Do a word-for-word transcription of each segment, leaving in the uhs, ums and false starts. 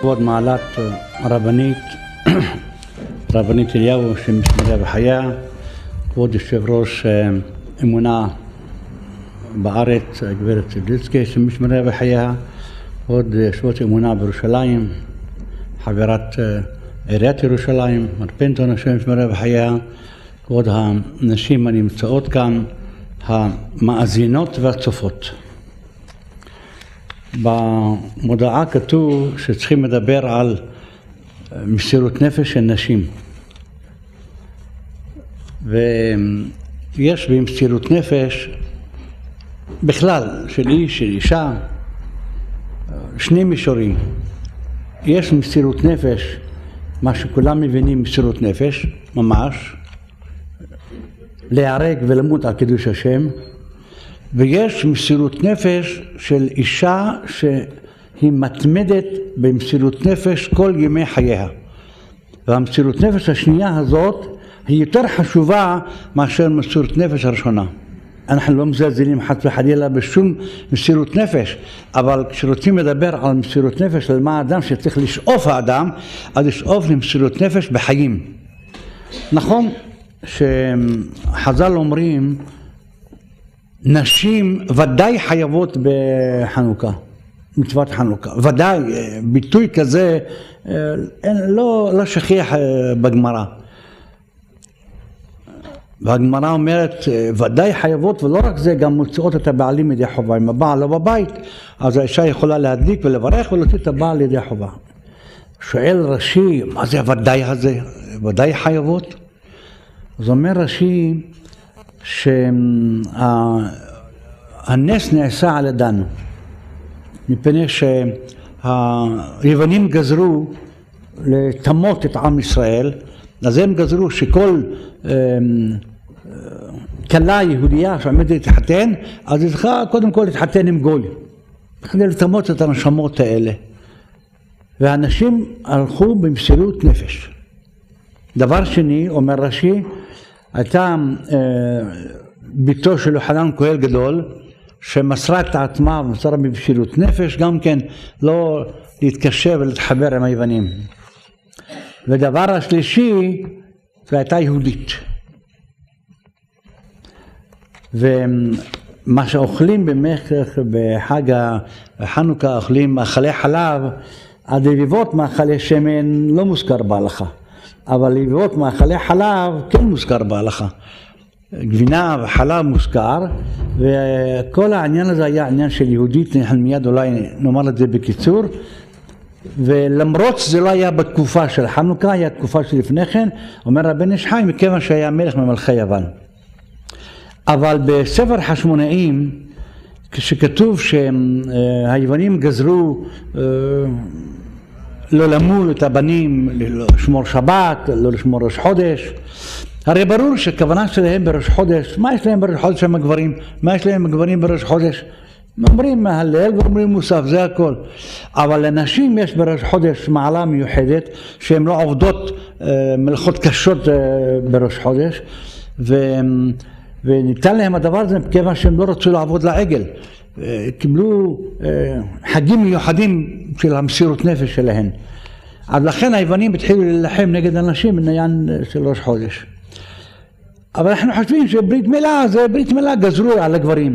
כבוד מעלת הרבנית, רבנית אליהו שמשמרה בחייה, כבוד יושב ראש אמונה בארץ, הגברת סבליצקי שמשמרה בחייה, כבוד יושבת אמונה בירושלים, חברת עיריית ירושלים, מר פינטון שמשמרה בחייה, כבוד הנשים הנמצאות כאן, המאזינות והצופות. במודעה כתוב שצריכים לדבר על מסירות נפש של נשים, ויש במסירות נפש בכלל של איש, של אישה, שני מישורים. יש מסירות נפש, מה שכולם מבינים מסירות נפש, ממש להיהרג ולמות על קידוש השם, ויש מסירות נפש של אישה שהיא מתמדת במסירות נפש כל ימי חייה. והמסירות נפש השנייה הזאת היא יותר חשובה מאשר מסירות נפש הראשונה. אנחנו לא מזלזלים חס וחלילה בשום מסירות נפש, אבל כשרוצים לדבר על מסירות נפש על מה האדם שצריך לשאוף האדם, אז לשאוף למסירות נפש בחיים. נכון שחז"ל אומרים נשים ודאי חייבות בחנוכה, מצוות חנוכה, ודאי, ביטוי כזה אין, לא, לא שכיח בגמרא. והגמרא אומרת ודאי חייבות, ולא רק זה, גם מוציאות את הבעלים ידי חובה. אם הבעל לא בבית, אז האישה יכולה להדליק ולברך ולהוציא את הבעל ידי חובה. שואל רש"י, מה זה הוודאי הזה? ודאי חייבות? אז אומר רש"י שהנס נעשה על ידינו, מפני שהיוונים גזרו לטמות את עם ישראל, אז הם גזרו שכל כלה יהודייה שעומדת להתחתן, אז היא צריכה קודם כל להתחתן עם גוי, כדי לטמות את הנשמות האלה. והאנשים הלכו במסירות נפש. דבר שני, אומר רש"י, הייתה ביתו של יוחנן כהן גדול, שמסרה את עצמה ומסרה במסירות נפש, גם כן לא להתקשר ולהתחבר עם היוונים. ודבר השלישי, זה הייתה יהודית. ומה שאוכלים במכך בחג החנוכה, אוכלים מאכלי חלב, הדביבות מאכלי שמן לא מוזכר בהלכה. אבל לביבות מאכלי חלב כן מוזכר בהלכה. גבינה וחלב מוזכר, וכל העניין הזה היה עניין של יהודית, אנחנו מיד אולי נאמר את זה בקיצור, ולמרות שזה לא היה בתקופה של חנוכה, היה תקופה שלפני כן, אומר רבן איש חי, מכיוון שהיה מלך ממלכי יוון. אבל בספר חשמונאים, כשכתוב שהיוונים גזרו לא למול את הבנים, לשמור שבת, לא לשמור ראש חודש. הרי ברור שכוונה שלהם בראש חודש, מה יש להם בראש חודש עם הגברים? מה יש להם הגברים בראש חודש? אומרים מהלל ואומרים מוסף, זה הכל. אבל לנשים יש בראש חודש מעלה מיוחדת, שהן לא עובדות מלאכות קשות בראש חודש, ו... וניתן להם הדבר הזה כיוון שהם לא רצו לעבוד לעגל. קיבלו חגים מיוחדים של המסירות נפש שלהם. אז לכן היוונים התחילו להילחם נגד אנשים בעניין של ראש חודש. אבל אנחנו חושבים שברית מילה זה ברית מילה גזרו על הגברים.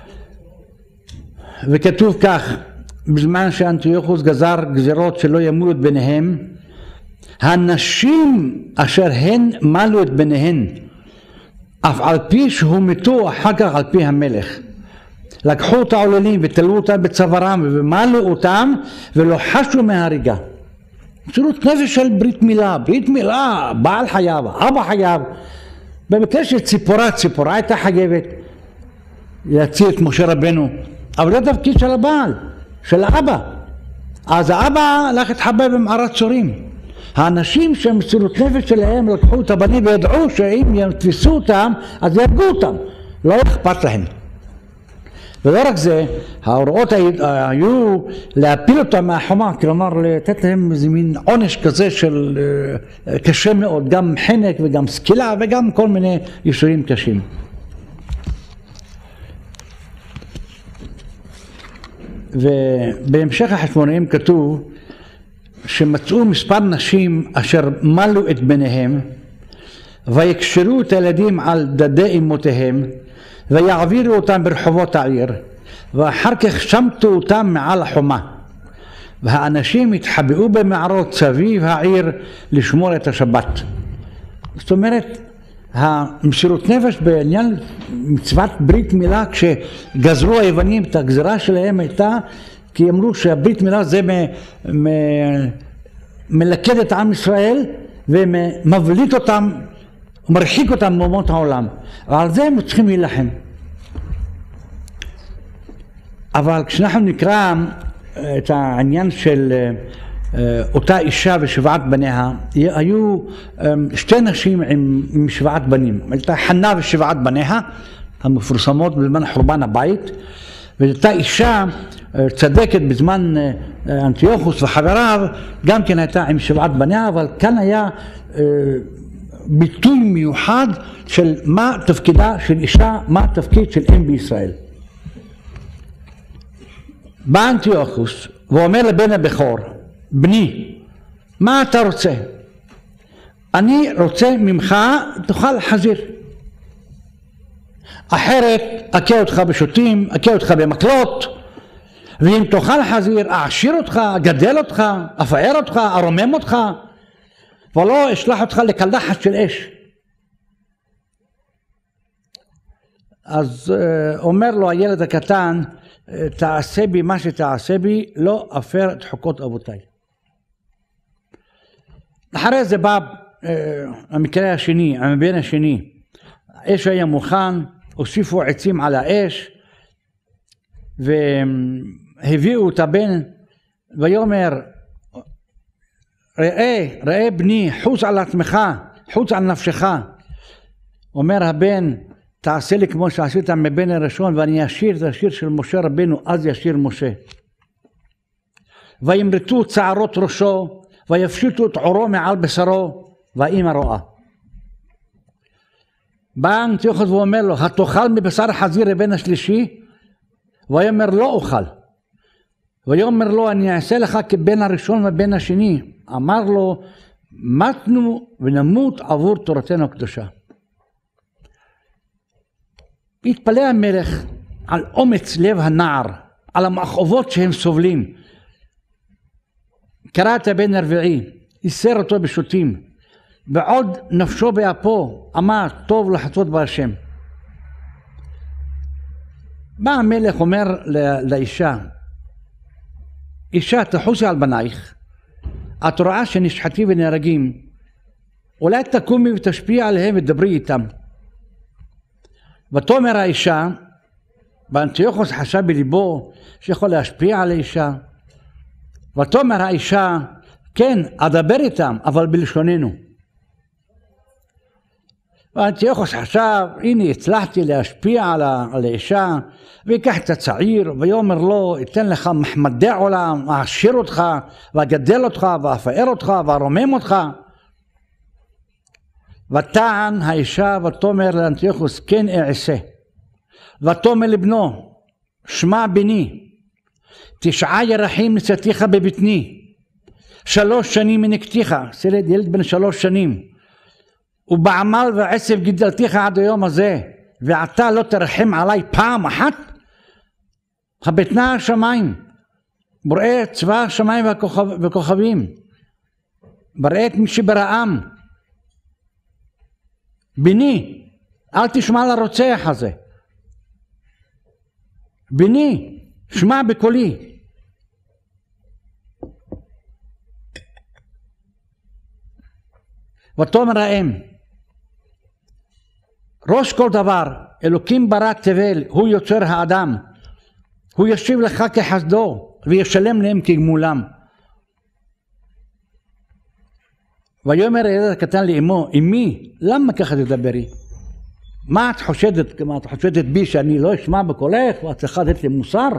וכתוב כך, בזמן שאנטיוכוס גזר גזירות שלא ימולו את ביניהם, הנשים אשר הן מלו את ביניהן, אף על פי שהומתו אחר כך על פי המלך. לקחו את העוללים ותלו אותם בצווארם ומלו אותם ולא חשו מהריגה. מסירות נפש של ברית מילה, ברית מילה, בעל חייב, אבא חייב. במקרה של ציפורה, ציפורה הייתה חייבת להציל את משה רבנו, אבל זה תפקיד של הבעל, של האבא. אז האבא הלך להתחבב עם ערת צורים. האנשים שהמסירות נפש שלהם לקחו את הבנים וידעו שאם יתפסו אותם אז יהרגו אותם, לא אכפת להם. ולא רק זה, ההוראות היו להפיל אותם מהחומה, כלומר לתת להם איזה מין עונש כזה של קשה מאוד, גם חנק וגם סקילה וגם כל מיני ייסורים קשים. ובהמשך החשמונאים כתוב שמצאו מספר נשים אשר מלו את בניהם ויקשרו את הילדים על דדי אמותיהם ויעבירו אותם ברחובות העיר ואחר כך שמטו אותם מעל החומה והאנשים התחבאו במערות סביב העיר לשמור את השבת. זאת אומרת, המסירות נפש בעניין מצוות ברית מילה, כשגזרו היוונים את הגזרה שלהם הייתה כי אמרו שהברית מילה זה מ, מ, מלכד את עם ישראל ומבליט אותם ומרחיק אותם מאומות העולם, ועל זה הם צריכים להילחם. אבל כשאנחנו נקרא את העניין של אותה אישה ושבעת בניה, היו שתי נשים עם, עם שבעת בנים. הייתה חנה ושבעת בניה המפורסמות בזמן חורבן הבית, והייתה אישה צדקת בזמן אנטיוכוס וחבריו, גם כן הייתה עם שבעת בניה, אבל כאן היה ביטוי מיוחד של מה תפקידה של אישה, מה התפקיד של אם בישראל. בא אנטיוכוס ואומר לבן הבכור, בני, מה אתה רוצה? אני רוצה ממך תאכל חזיר, אחרת אכה אותך בשוטים, אכה אותך במקלות, ואם תאכל חזיר אעשיר אותך, אגדל אותך, אפאר אותך, ארומם אותך, ולא אשלח אותך לקלחת של אש. אז אומר לו הילד הקטן, תעשה בי מה שתעשה בי, לא אפר את חוקות אבותיי. אחרי זה בא המקרה השני, המבן השני. האש היה מוכן, הוסיפו עצים על האש, והביאו את הבן, ויאמר, ראה, ראה בני, חוץ על עצמך, חוץ על נפשך. אומר הבן, תעשה לי כמו שעשית מבן הראשון, ואני אשיר את השיר של משה רבנו, אז ישיר משה. וימרטו צערות ראשו, ויפשיטו את עורו מעל בשרו, והאמא רואה. בא אנטיוכוס ואומר לו, התאכל מבשר חזיר הבן השלישי? ויאמר לא אוכל. ויאמר לו, אני אעשה לך כבן הראשון ובן השני. אמר לו, מתנו ונמות עבור תורתנו הקדושה. התפלא המלך על אומץ לב הנער, על המכאובות שהם סובלים. קרא את הבן הרביעי, איסר אותו בשוטים, בעוד נפשו באפו, אמר טוב לחצות בהשם. בא המלך אומר לאישה, אישה תחוסי על בנייך, את רואה שנשחטים ונהרגים, אולי תקומי ותשפיע עליהם ודברי איתם. ותאמר האישה, ואנטיוכוס חשב בליבו שיכול להשפיע על האישה, ותאמר האישה, כן, אדבר איתם, אבל בלשוננו. ואנטיוכוס חשב, הנה הצלחתי להשפיע על, על האישה, ויקח את הצעיר, ויאמר לו, אתן לך מחמדי עולם, אעשיר אותך, ואגדל אותך, ואפאר אותך, וארומם אותך. ותען האישה ותאמר לאנטיוכוס, כן אעשה. ותאמר לבנו, שמע בני, תשעה ירחים נשאתיך בבטני, שלוש שנים מנקתיך, סלד ילד בן שלוש שנים, ובעמל ועשב גידלתיך עד היום הזה, ועתה לא תרחם עליי פעם אחת? הבטנה השמיים, בורא צבא השמיים והכוכב, והכוכבים, ברא את מי שבראם. בני, אל תשמע לרוצח הזה. בני, שמע בקולי. ותאמר האם, ראש כל דבר, אלוקים ברא תבל, הוא יוצר האדם, הוא ישיב לך כחסדו, וישלם להם כגמולם. ויאמר הילד הקטן לאמו, אמי, למה ככה תדברי? מה את חושדת, מה את חושדת בי שאני לא אשמע בקולך, ואת צריכה לתת לי מוסר?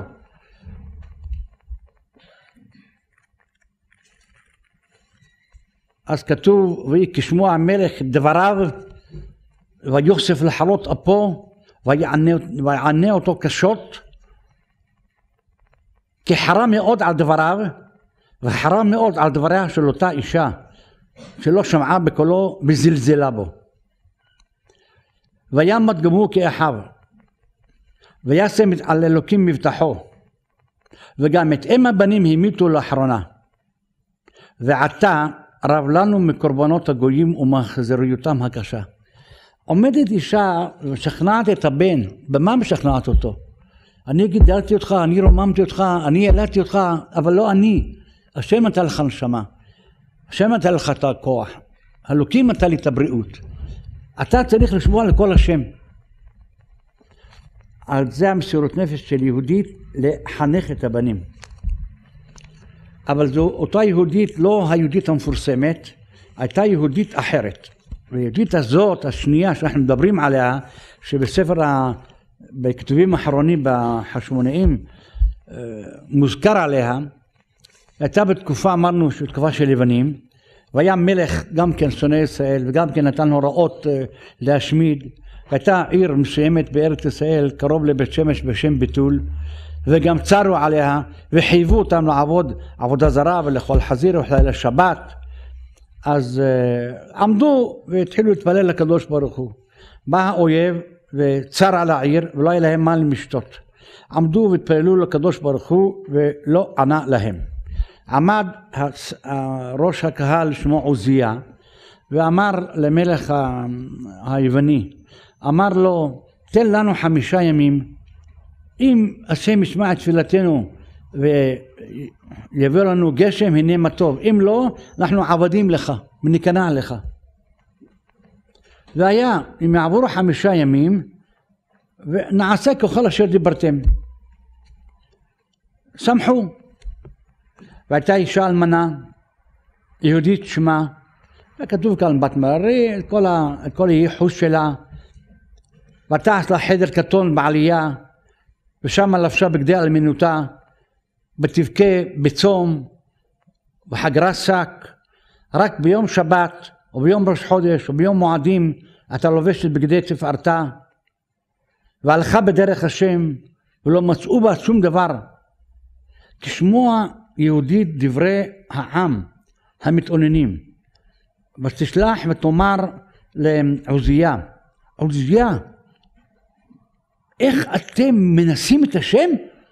אז כתוב, וכשמוע המלך דבריו, ויוסף לחלות אפו, ויענה, ויענה אותו קשות, כי חרה מאוד על דבריו, וחרה מאוד על דבריה של אותה אישה שלא שמעה בקולו וזלזלה בו. וימת גם הוא כאחיו וישם על אלוקים מבטחו, וגם את אם הבנים המיתו לאחרונה. ועתה רב לנו מקורבנות הגויים ומאכזריותם הקשה. עומדת אישה ומשכנעת את הבן. במה משכנעת אותו? אני גידלתי אותך, אני רוממתי אותך, אני ילדתי אותך, אבל לא אני. השם נתן לך נשמה, השם נתן לך את הכוח, אלוקים נתן לי את הבריאות, אתה צריך לשמוע לכל השם. על זה המסירות נפש של יהודית, לחנך את הבנים. אבל זו אותה יהודית, לא היהודית המפורסמת, הייתה יהודית אחרת. והיהודית הזאת, השנייה שאנחנו מדברים עליה, שבספר ה... בכתובים האחרונים בחשמונאים מוזכר עליה, הייתה בתקופה, אמרנו, בתקופה של לבנים, והיה מלך גם כן שונא ישראל, וגם כן נתן הוראות להשמיד. הייתה עיר מסוימת בארץ ישראל, קרוב לבית שמש בשם ביטול, וגם צרו עליה, וחייבו אותם לעבוד עבודה זרה ולאכול חזיר ולחלל שבת. אז uh, עמדו והתחילו להתפלל לקדוש ברוך הוא. בא האויב וצר על העיר, ולא היה להם מה למשתות. עמדו והתפללו לקדוש ברוך הוא, ולא ענה להם. עמד ראש הקהל שמו עוזיה, ואמר למלך היווני, אמר לו, תן לנו חמישה ימים, אם השם ישמע את תפילתנו ויביא לנו גשם, הנה מה טוב, אם לא, אנחנו עבדים לך וניכנע לך. והיה, אם יעברו חמישה ימים, ונעשה ככל אשר דיברתם. שמחו. והייתה אישה אלמנה, יהודית שמה, וכתוב כאן בת מררי, את כל, ה, את כל הייחוס שלה, ותעש לה חדר קטון בעלייה, ושם לבשה בגדי אלמנותה, ותבכה בצום, וחגרה שק, רק ביום שבת, או ביום ראש חודש, או ביום מועדים, אתה לובשת בגדי תפארתה, והלכה בדרך השם, ולא מצאו בה שום דבר. כשמוע יהודית דברי העם המתאוננים, ותשלח ותאמר לעוזיה, עוזיה, איך אתם מנסים את השם?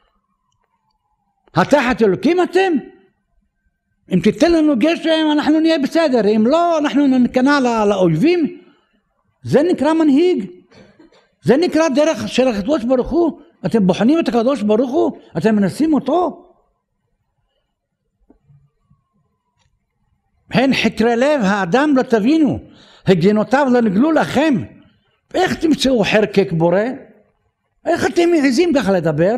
התחת אלוקים אתם? אם תיתן לנו גשם אנחנו נהיה בסדר, אם לא אנחנו נכנע לאויבים. זה נקרא מנהיג, זה נקרא דרך של הקדוש ברוך הוא. אתם בוחנים את הקדוש ברוך הוא, אתם מנסים אותו. הן חקרי לב האדם לא תבינו, הגנותיו לא נגלו לכם. איך תמצאו חרקק בורא? איך אתם מעזים ככה לדבר?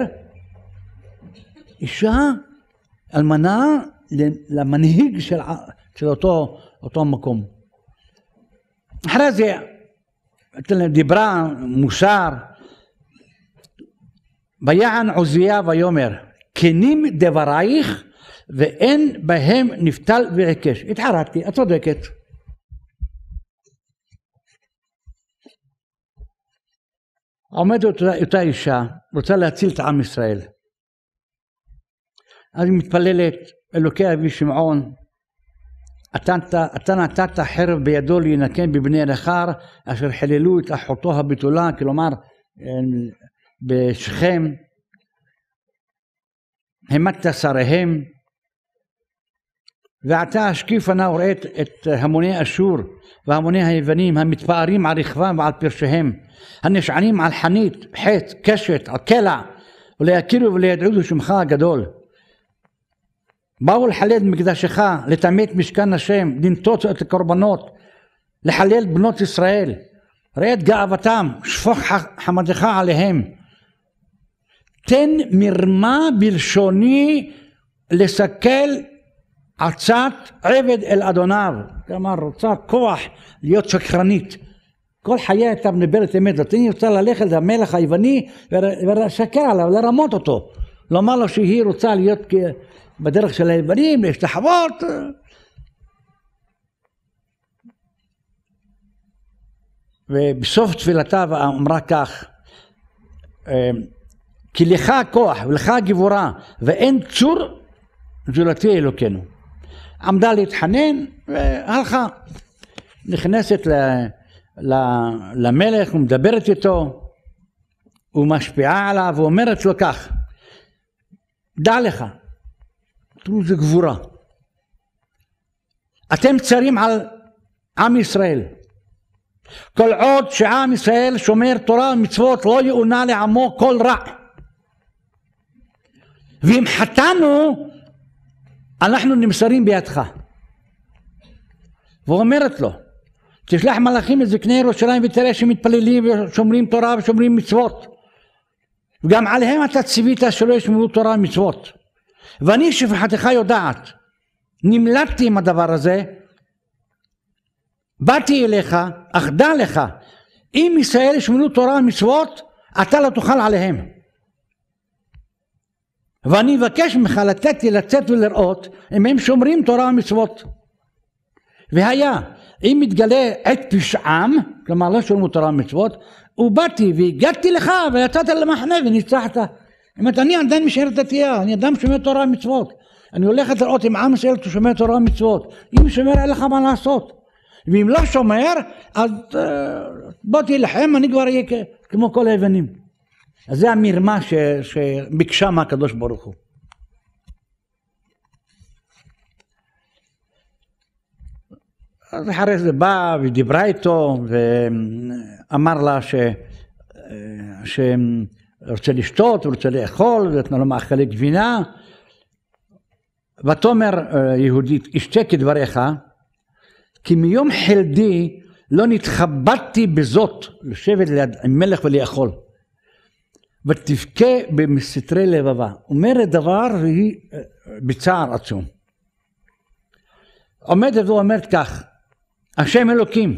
אישה אלמנה למנהיג של, של אותו, אותו מקום. אחרי זה דיברה מוסר, ויען עוזיה ויאמר, כנים דברייך ואין בהם נפתל ועיקש. התחרטתי, את צודקת. עומדת אותה, אותה אישה, רוצה להציל את עם ישראל. אז היא מתפללת, אלוקי אבי שמעון, אתה, אתה נתת חרב בידו להינקם בבני נכר, אשר חיללו את אחותו הבתולה, כלומר בשכם, המתת שריהם, ועתה השקיף נא וראית את המוני אשור והמוני היוונים המתפארים על רכבם ועל פרשיהם, הנשענים על חנית, חץ, קשת, על קלע, וליכירו ולידעו שמך הגדול. באו לחלל מקדשך, לטמא משכן השם, לנטוץ את הקורבנות, לחלל בנות ישראל. ראה את גאוותם, שפוך חמדך עליהם. תן מרמה בלשוני לסכל עצת עבד אל אדוניו. כלומר, רוצה כוח להיות שקרנית. כל חיי הייתה מדברת אמת. אני רוצה ללכת למלך היווני ולשקר עליו, לרמות אותו. לומר לו שהיא רוצה להיות בדרך של היוונים, להשתחוות. ובסוף תפילתה אמרה כך, כי לך כוח ולך גבורה ואין צור זולתי אלוקינו. עמדה להתחנן והלכה. נכנסת ל, ל, למלך ומדברת איתו, ומשפיעה עליו ואומרת לו כך, דע לך, תראו זה גבורה. אתם צרים על עם ישראל. כל עוד שעם ישראל שומר תורה ומצוות לא יאונה לעמו כל רע. ואם חטאנו, אנחנו נמסרים בידך. ואומרת לו, תשלח מלאכים לזקני ירושלים ותראה שמתפללים ושומרים תורה ושומרים מצוות. וגם עליהם אתה ציווית שלא ישמרו תורה ומצוות. ואני שפחתך יודעת, נמלטתי עם הדבר הזה, באתי אליך, אך דע לך, אם ישראל ישמרו תורה ומצוות, אתה לא תוכל עליהם. ואני אבקש ממך לתת לי לצאת ולראות אם הם שומרים תורה ומצוות. והיה, אם מתגלה את פשעם, כלומר לא שומרו תורה ומצוות, ובאתי והגעתי לך ויצאת למחנה וניצחת. זאת אני עדיין משאר דתייה, אני אדם שומר תורה ומצוות. אני הולכת לראות אם עם ישראל שומר תורה ומצוות. אם שומר אין לך מה לעשות. ואם לא שומר, אז uh, בוא תלחם, אני כבר אהיה כמו כל היוונים. אז זה המרמה ש, שביקשה מהקדוש ברוך הוא. אז אחרי זה בא ודיברה איתו ואמר לה ש... שרוצה לשתות ורוצה לאכול ונתנה לו מאכלי גבינה. ותאמר יהודית, אשתה כדבריך, כי מיום חלדי לא נתכבדתי בזאת לשבת ליד מלך ולאכול. ותבכה במסתרי לבבה. אומרת דבר והיא בצער עצום. עומדת ואומרת כך, השם אלוקים,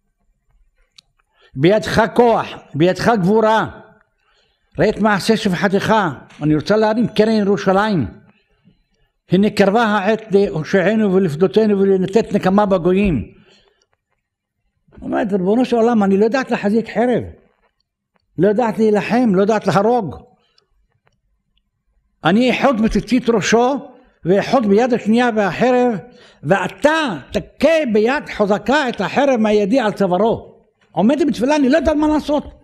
בידך כוח, בידך גבורה, ראה את מעשה שפחתך, אני רוצה להרים קרן ירושלים. הנה קרבה העת להושענו ולפדותנו ולנתת נקמה בגויים. אומרת, ריבונו של עולם, אני לא יודעת להחזיק חרב, לא יודעת להילחם, לא יודעת להרוג. אני אחוד בציצית ראשו ואחוד ביד השנייה והחרב, ואתה תכה ביד חזקה את החרב מהידי על צווארו. עומדת בתפילה, אני לא יודעת מה לעשות.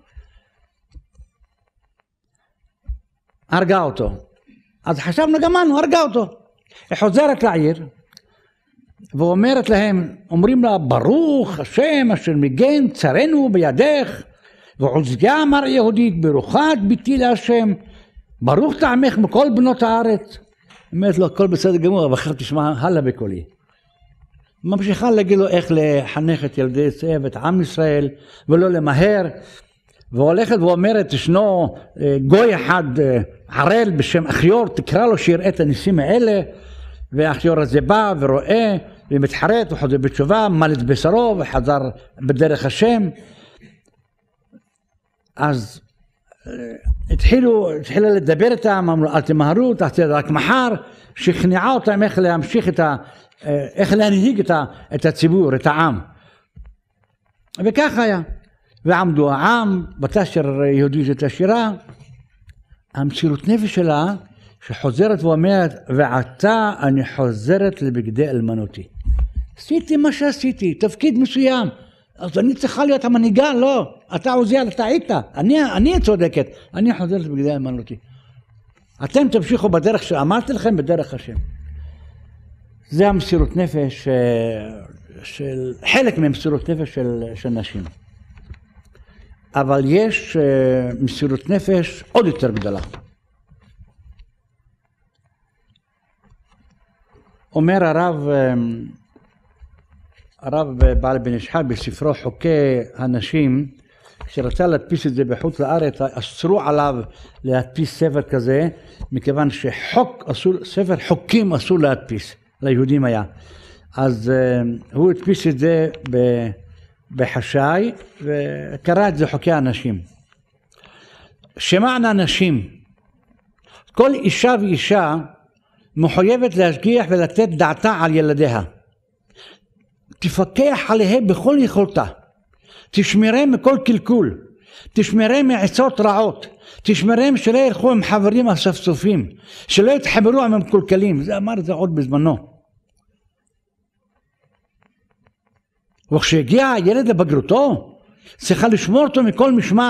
הרגה אותו. אז חשבנו גם אנו, הרגה אותו. היא חוזרת לעיר ואומרת להם, אומרים לה, ברוך השם אשר מגן צרינו בידך, ועוזגה אמר יהודית, ברוכה את ביתי להשם, ברוך טעמך מכל בנות הארץ. אומרת לו, הכל בסדר גמור, אבל אחר תשמע הלאה בקולי. ממשיכה להגיד לו איך לחנך את ילדי ישראל ואת עם ישראל, ולא למהר, והולכת ואומרת, ישנו גוי אחד ערל בשם אחיור, תקרא לו שיראה את הניסים האלה, ואחיור הזה בא ורואה, ומתחרט וחוזר בתשובה, מלט בשרו וחזר בדרך השם. אז התחילו, התחילה לדבר איתם, אמרו, אל תמהרו, תעשה רק מחר, שכנעה אותם איך להמשיך את ה... איך להנהיג את, ה, את הציבור, את העם. וכך היה. ועמדו העם, בתשר יהודית את השירה, המסירות נפש שלה, שחוזרת ואומרת, ועתה אני חוזרת לבגדי אלמנותי. עשיתי מה שעשיתי, תפקיד מסוים. אז אני צריכה להיות המנהיגה, לא. אתה עוזר, אתה היית. אני, אני צודקת. אני חוזרת לבגדי אלמנותי. אתם תמשיכו בדרך שאמרתי לכם, בדרך השם. זה המסירות נפש של, חלק ממסירות נפש של, של נשים. אבל יש מסירות נפש עוד יותר גדולה. אומר הרב, הרב בעל בן איש חי בספרו חוקי הנשים, כשרצה להדפיס את זה בחוץ לארץ, אסרו עליו להדפיס ספר כזה, מכיוון שחוק אסור, ספר חוקים אסור להדפיס. ליהודים היה. אז uh, הוא הדפיס את זה בחשאי וקרא את זה חוקי הנשים. שמענה נשים, כל אישה ואישה מחויבת להשגיח ולתת דעתה על ילדיה. תפקח עליהם בכל יכולתה, תשמרם מכל קלקול, תשמרם מעצות רעות, תשמרם שלא ילכו עם חברים הספסופים, שלא יתחברו עם המקולקלים. זה אמר את זה עוד בזמנו. וכשהגיע הילד לבגרותו, צריכה לשמור אותו מכל משמר.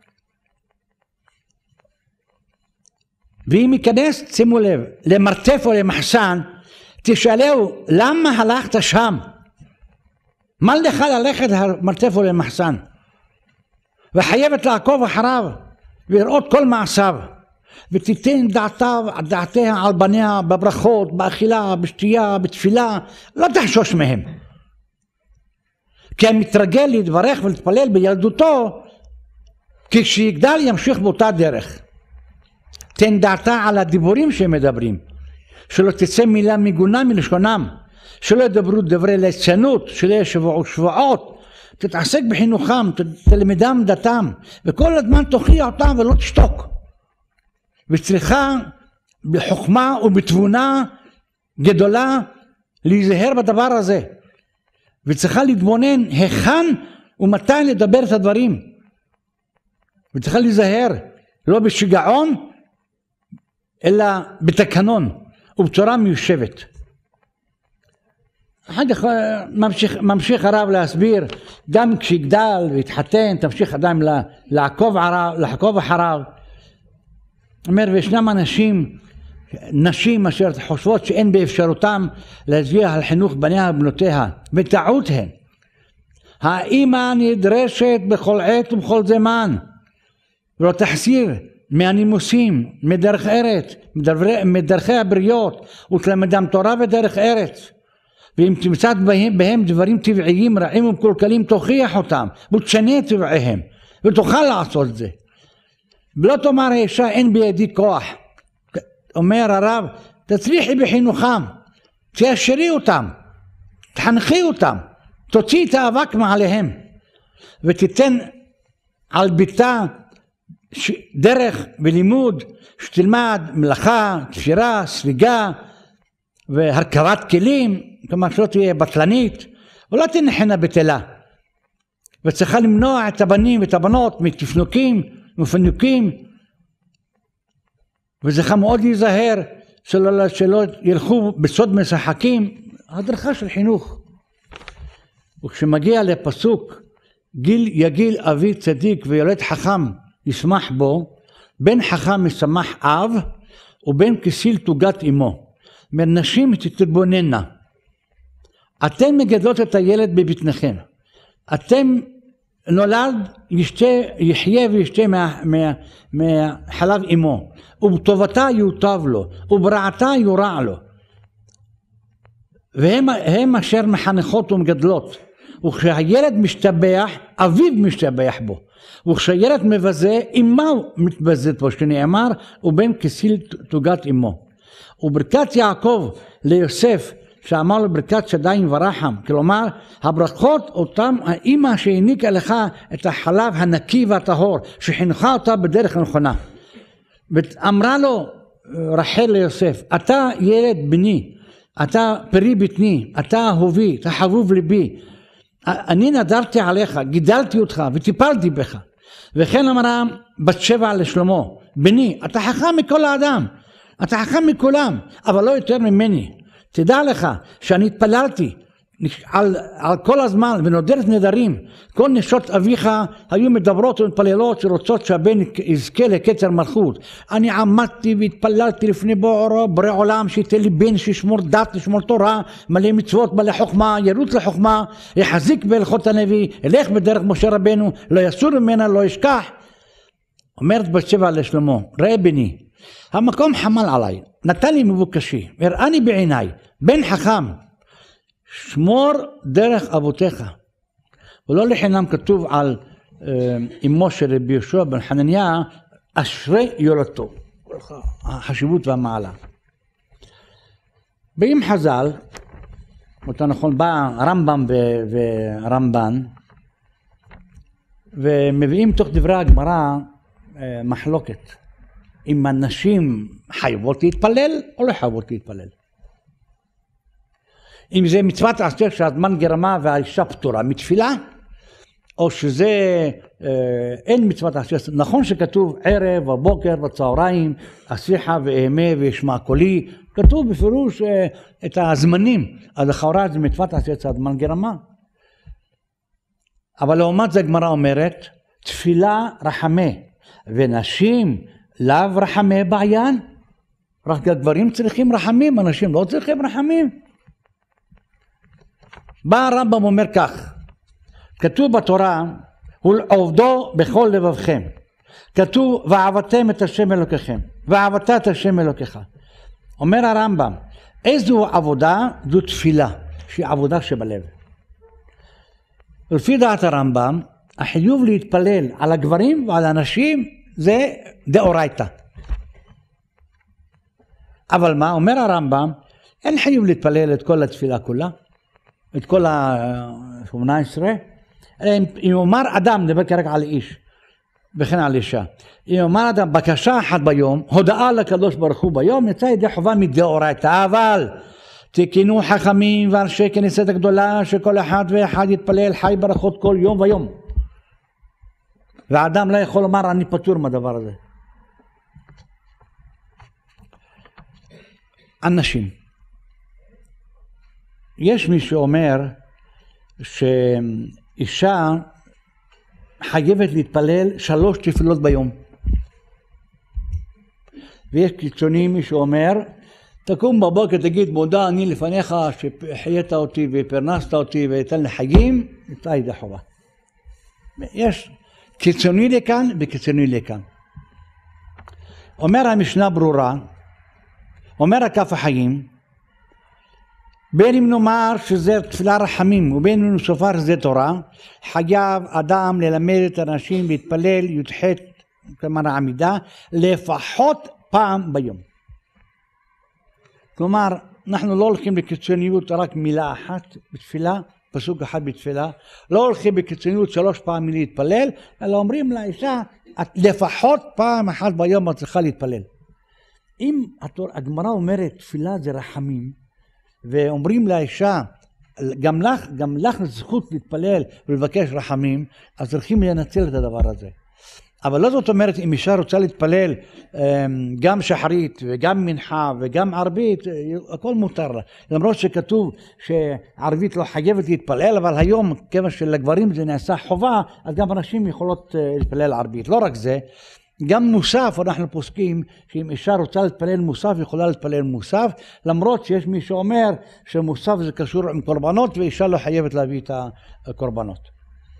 ואם ייכנס, שימו לב, למרתף או למחסן, תשאלהו, למה הלכת שם? מה לך ללכת למרתף או למחסן? וחייבת לעקוב אחריו, ולראות כל מעשיו, ותיתן דעתיו, דעתיה על בניה, בברכות, באכילה, בשתייה, בתפילה, לא תחשוש מהם. כי המתרגל להתברך ולהתפלל בילדותו, כשיגדל ימשיך באותה דרך. תן דעתה על הדיבורים שהם מדברים, שלא תצא מילה מגונה מלשונם, שלא ידברו דברי ליצנות, שלא ישבעו שבועות, תתעסק בחינוכם, תלמדם דתם, וכל הזמן תוכיח אותם ולא תשתוק. וצריכה בחוכמה ובתבונה גדולה להיזהר בדבר הזה, וצריכה להתבונן היכן ומתי לדבר את הדברים, וצריכה להיזהר לא בשיגעון אלא בתקנון ובצורה מיושבת. אחר כך ממשיך, ממשיך הרב להסביר, גם כשיגדל והתחתן תמשיך אדם לעקוב, עליו, לעקוב אחריו. אומר, וישנם אנשים, נשים אשר חושבות שאין באפשרותם להשגיח על חינוך בניה ובנותיה, בטעות הן. האמא נדרשת בכל עת ובכל זמן, ולא תחסיר מהנימוסים, מדרך ארץ, מדרכי, מדרכי הבריות, ותלמדם תורה ודרך ארץ. ואם תמצא בהם, בהם דברים טבעיים רעים ומקולקלים, תוכיח אותם ותשנה את טבעיהם, ותוכל לעשות את זה. ולא תאמר האישה אין בידי כוח. אומר הרב, תצליחי בחינוכם, תיישרי אותם, תחנכי אותם, תוציא את האבק מעליהם, ותיתן על ביתה דרך ולימוד, שתלמד מלאכה, תפירה, סליגה והרכבת כלים, כלומר שלא תהיה בטלנית, ולא תנחנה בטלה. וצריכה למנוע את הבנים ואת הבנות מתפנוקים ומפנוקים, וצריכה מאוד להיזהר שלא, שלא ילכו בסוד משחקים. הדרכה של חינוך. וכשמגיע לפסוק גיל יגיל אבי צדיק וילד חכם ישמח בו, בן חכם ישמח אב ובן כסיל תוגת אמו. מנשים תתבוננה, אתם מגדלות את הילד בבטנכם, אתם נולד ישתה, יחיה וישתה מחלב מה, אמו, ובטובתה יוטב לו וברעתה יורע לו, והם הם אשר מחנכות ומגדלות. וכשהילד משתבח אביו משתבח בו, וכשהילד מבזה אמו מתבזת בו, שנאמר ובן כסיל תוגת אמו. וברכת יעקב ליוסף שאמר לו ברכת שדיים ורחם, כלומר הברכות אותם האמא שהעניקה לך את החלב הנקי והטהור, שחינכה אותה בדרך הנכונה. ואמרה לו רחל ליוסף, אתה ילד בני, אתה פרי בטני, אתה אהובי, אתה חבוב ליבי, אני נדרתי עליך, גידלתי אותך וטיפלתי בך. וכן אמרה בת שבע לשלמה, בני, אתה חכם מכל האדם, אתה חכם מכולם, אבל לא יותר ממני. תדע לך שאני התפללתי על, על כל הזמן ונודרת נדרים. כל נשות אביך היו מדברות ומתפללות שרוצות שהבן יזכה לקצר מלכות. אני עמדתי והתפללתי לפני בורא עולם שייתן לי בן שישמור דת, לשמור תורה, מלא מצוות, מלא חוכמה, ירוץ לחוכמה, יחזיק בהלכות הנביא, ילך בדרך משה רבנו, לא יסור ממנה, לא ישכח. אומרת בת שבע לשלמה, ראה בני, המקום חמל עליי, נתן לי מבוקשי, הראני בעיניי, בן חכם, שמור דרך אבותיך. ולא לחינם כתוב על אמו של רבי יהושע בן חנניה, אשרי יולדתו, החשיבות והמעלה. באים חז"ל, אותו נכון, בא רמב"ם ורמב"ן, ומביאים תוך דברי הגמרא מחלוקת. אם הנשים חייבות להתפלל או לא חייבות להתפלל. אם זה מצוות עשה שהזמן גרמה והאישה פטורה מתפילה, או שזה אה, אין מצוות עשיית, נכון שכתוב ערב ובוקר וצהריים, אשיחה ואהמה וישמע קולי, כתוב בפירוש אה, את הזמנים, אז לכאורה זה מצוות עשיית זמן גרמה. אבל לעומת זה הגמרא אומרת, תפילה רחמה, ונשים לאו רחמה בעיין, רק הגברים צריכים רחמים, אנשים לא צריכים רחמים. בא הרמב"ם אומר כך, כתוב בתורה, ולעובדו בכל לבבכם. כתוב, ואהבתם את השם אלוקיכם, ואהבת את השם אלוקיך. אומר הרמב"ם, איזו עבודה? זו תפילה, שהיא עבודה שבלב. לפי דעת הרמב"ם, החיוב להתפלל על הגברים ועל הנשים זה דאורייתא. אבל מה? אומר הרמב"ם, אין חיוב להתפלל את כל התפילה כולה, את כל ה-שמונה עשרה, אם יאמר אדם, נדבר כרגע על איש, וכן על אישה, אם יאמר אדם בקשה אחת ביום, הודעה לקדוש ברוך הוא ביום, יצא ידי חובה מדאורייתא, אבל תקינו חכמים ואנשי כנסת הגדולה, שכל אחד ואחד יתפלל חי ברכות כל יום ויום. והאדם לא יכול לומר אני פטור מהדבר הזה. אנשים. יש מי שאומר שאישה חייבת להתפלל שלוש תפילות ביום. ויש קיצונים מי שאומר, תקום בבוקר תגיד מודה אני לפניך שחיית אותי ופרנסת אותי ותן לי חיים, אתה ידי חובה. יש קיצוני לכאן וקיצוני לכאן. אומר המשנה ברורה, אומר הכף החיים, בין אם נאמר שזה תפילה רחמים ובין אם נוספר שזה תורה, חייב אדם ללמד את האנשים להתפלל י"ח, כלומר העמידה, לפחות פעם ביום. כלומר, אנחנו לא הולכים בקיצוניות רק מילה אחת בתפילה, פסוק אחד בתפילה, לא הולכים בקיצוניות שלוש פעמים להתפלל, אלא אומרים לאישה, לפחות פעם אחת ביום את צריכה להתפלל. אם הגמרא אומרת תפילה זה רחמים, ואומרים לאישה, גם לך, גם לך זכות להתפלל ולבקש רחמים, אז צריכים לנצל את הדבר הזה. אבל לא זאת אומרת, אם אישה רוצה להתפלל גם שחרית וגם מנחה וגם ערבית, הכל מותר לה. למרות שכתוב שערבית לא חייבת להתפלל, אבל היום, כיוון שלגברים זה נעשה חובה, אז גם אנשים יכולות להתפלל ערבית. לא רק זה, גם מוסף, אנחנו פוסקים שאם אישה רוצה להתפלל מוסף, יכולה להתפלל מוסף, למרות שיש מי שאומר שמוסף זה קשור עם קורבנות, ואישה לא חייבת להביא את הקורבנות.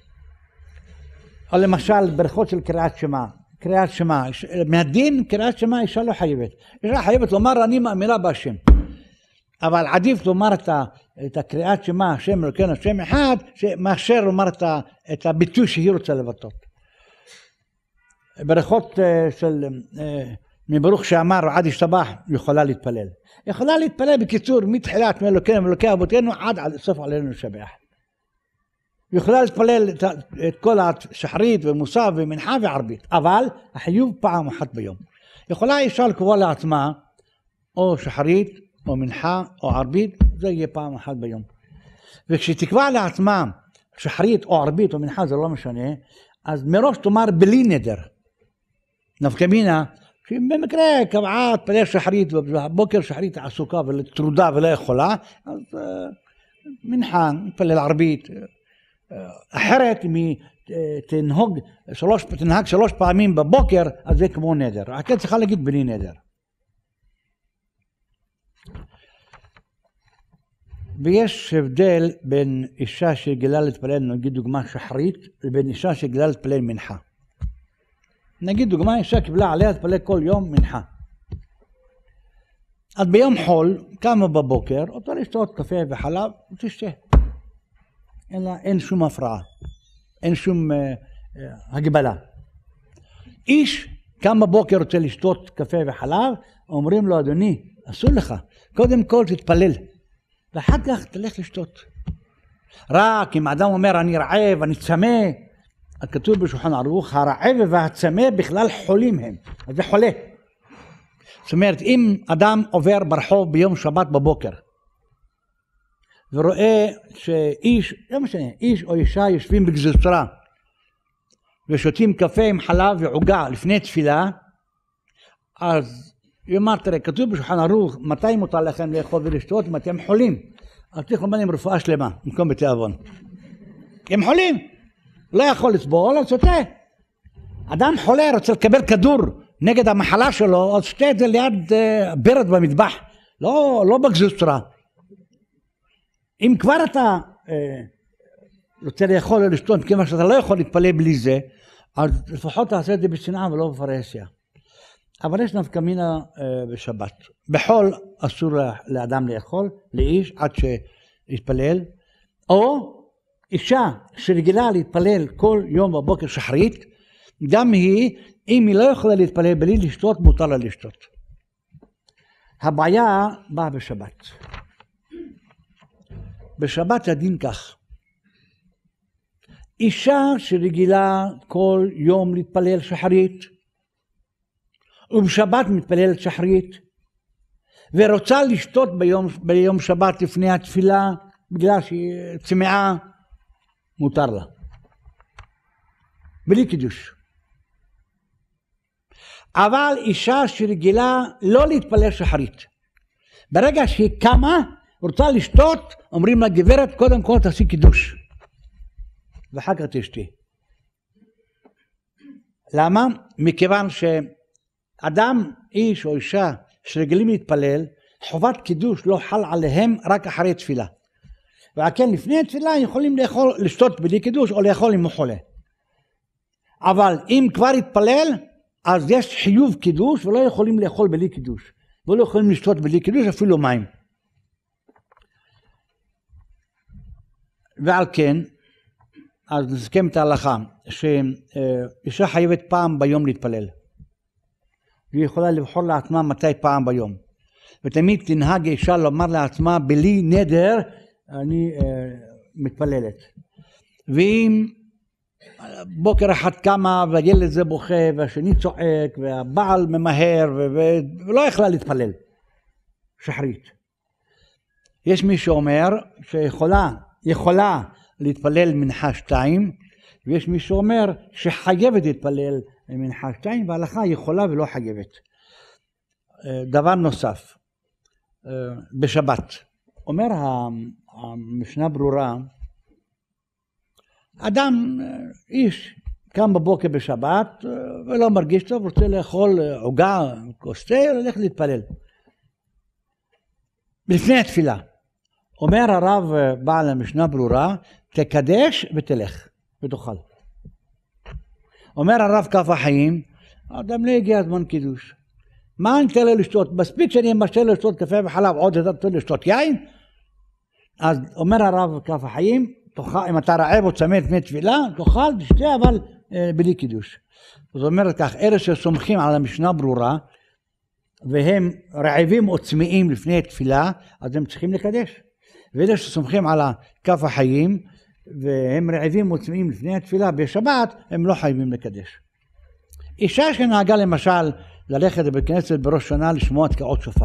או למשל ברכות של קריאת שמע, קריאת שמע, מהדין קריאת שמע אישה לא חייבת. אישה חייבת לומר אני מאמינה בהשם. אבל עדיף לומר את, את הקריאת שמע, השם אלוקינו השם אחד, מאשר לומר את, את הביטוי שהיא רוצה לבטאות. ברכות של מברוך שאמר עד ישתבח יכולה להתפלל. יכולה להתפלל בקיצור מתחילת מאלוקינו מאלוקי אבותינו עד עד סוף עלינו לשבח. יכולה להתפלל את, את כל השחרית ומוסף ומנחה וערבית, אבל החיוב פעם אחת ביום. יכולה אישה לקבוע לעצמה או שחרית או מנחה או ערבית, זה יהיה פעם אחת ביום. וכשתקבע לעצמה שחרית או ערבית או מנחה, זה לא משנה, אז מראש תאמר בלי נדר. נפקא מינה, שבמקרה קבעה תפלל שחרית ובבוקר שחרית עסוקה ולטרודה ולא יכולה, אז מנחה, תפלל ערבית. אחרת אם היא תנהוג שלוש, תנהג שלוש פעמים בבוקר, אז זה כמו נדר. רק צריכה להגיד בלי נדר. ויש הבדל בין אישה שגילה להתפלל, נגיד דוגמה שחרית, לבין אישה שגילה להתפלל מנחה. נגיד דוגמה, אישה קיבלה עליה להתפלל כל יום מנחה. אז ביום חול, קמה בבוקר, רוצה לשתות קפה וחלב, ותשתה. אלא אין שום הפרעה, אין שום uh, uh, הגבלה. איש קם בבוקר רוצה לשתות קפה וחלב, אומרים לו אדוני, אסור לך, קודם כל תתפלל, ואחר כך תלך לשתות. רק אם אדם אומר אני רעב, אני צמא, כתוב בשולחן ערוך, הרעב והצמא בכלל חולים הם, אז זה חולה. זאת אומרת, אם אדם עובר ברחוב ביום שבת בבוקר, ורואה שאיש, לא משנה, איש או אישה יושבים בגזרה, ושותים קפה עם חלב ועוגה לפני תפילה, אז היא אמרת, תראה, כתוב בשולחן ערוך, מתי מותר לכם לאכול ולשתות אם אתם חולים? אז צריך לומר להם רפואה שלמה, במקום בתיאבון. הם חולים, לא יכול לסבול, אז שותה. אדם חולה רוצה לקבל כדור נגד המחלה שלו, אז שותה את זה ליד uh, ברד במטבח, לא, לא בגזוסטרה. אם כבר אתה uh, רוצה לאכול או לשתות, כיוון שאתה לא יכול להתפלל בלי זה, אז לפחות תעשה את זה בשנאה ולא בפרהסיה. אבל יש נפקא מינה uh, בשבת. בחול אסור לאדם לאכול, לאיש, עד שיתפלל, או אישה שרגילה להתפלל כל יום בבוקר שחרית, גם היא, אם היא לא יכולה להתפלל בלי לשתות, מותר לה לשתות. הבעיה באה בשבת. בשבת הדין כך. אישה שרגילה כל יום להתפלל שחרית, ובשבת מתפללת שחרית, ורוצה לשתות ביום, ביום שבת לפני התפילה, בגלל שהיא צמאה, מותר לה. בלי קידוש. אבל אישה שרגילה לא להתפלל שחרית. ברגע שהיא קמה, רוצה לשתות, אומרים לה, גברת, קודם כל תעשי קידוש. ואחר כך תשתי. למה? מכיוון שאדם, איש או אישה שרגילים להתפלל, חובת קידוש לא חל עליהם רק אחרי תפילה. וכן לפני התפילה יכולים לאכול, לשתות בלי קידוש או לאכול אם הוא חולה. אבל אם כבר התפלל, אז יש חיוב קידוש ולא יכולים לאכול בלי קידוש. ולא יכולים לשתות בלי קידוש אפילו מים. ועל כן, אז נסכם את ההלכה, שאישה חייבת פעם ביום להתפלל. והיא יכולה לבחור לעצמה מתי פעם ביום. ותמיד תנהג אישה לומר לעצמה, בלי נדר, אני uh, מתפללת. ואם בוקר אחד קמה והילד זה בוכה והשני צועק והבעל ממהר ו- ו- ולא יכלה להתפלל. שחרית. יש מי שאומר שיכולה יכולה להתפלל מנחה שתיים, ויש מי שאומר שחייבת להתפלל מנחה שתיים, וההלכה יכולה ולא חייבת. דבר נוסף, בשבת. אומר המשנה ברורה, אדם, איש, קם בבוקר בשבת ולא מרגיש טוב, רוצה לאכול עוגה, כוס תה, ללכת להתפלל. לפני התפילה. אומר הרב בעל המשנה ברורה, תקדש ותלך ותאכל. אומר הרב כף החיים, אדם לא הגיע הזמן קידוש. מה אני אתן לו לשתות? מספיק שאני משתל לשתות קפה וחלב, עוד יותר לשתות יין? אז אומר הרב כף החיים, אם אתה רעב או צמא לפני תפילה, תאכל, תשתה, אבל אה, בלי קידוש. זאת אומרת כך, אלה שסומכים על המשנה ברורה, והם רעבים או צמאים לפני תפילה, אז הם צריכים לקדש. ואלה שסומכים על כף החיים, והם רעבים או צמאים לפני התפילה בשבת, הם לא חייבים לקדש. אישה שנהגה למשל ללכת בכנסת בראש שנה לשמוע תקיעות שופר.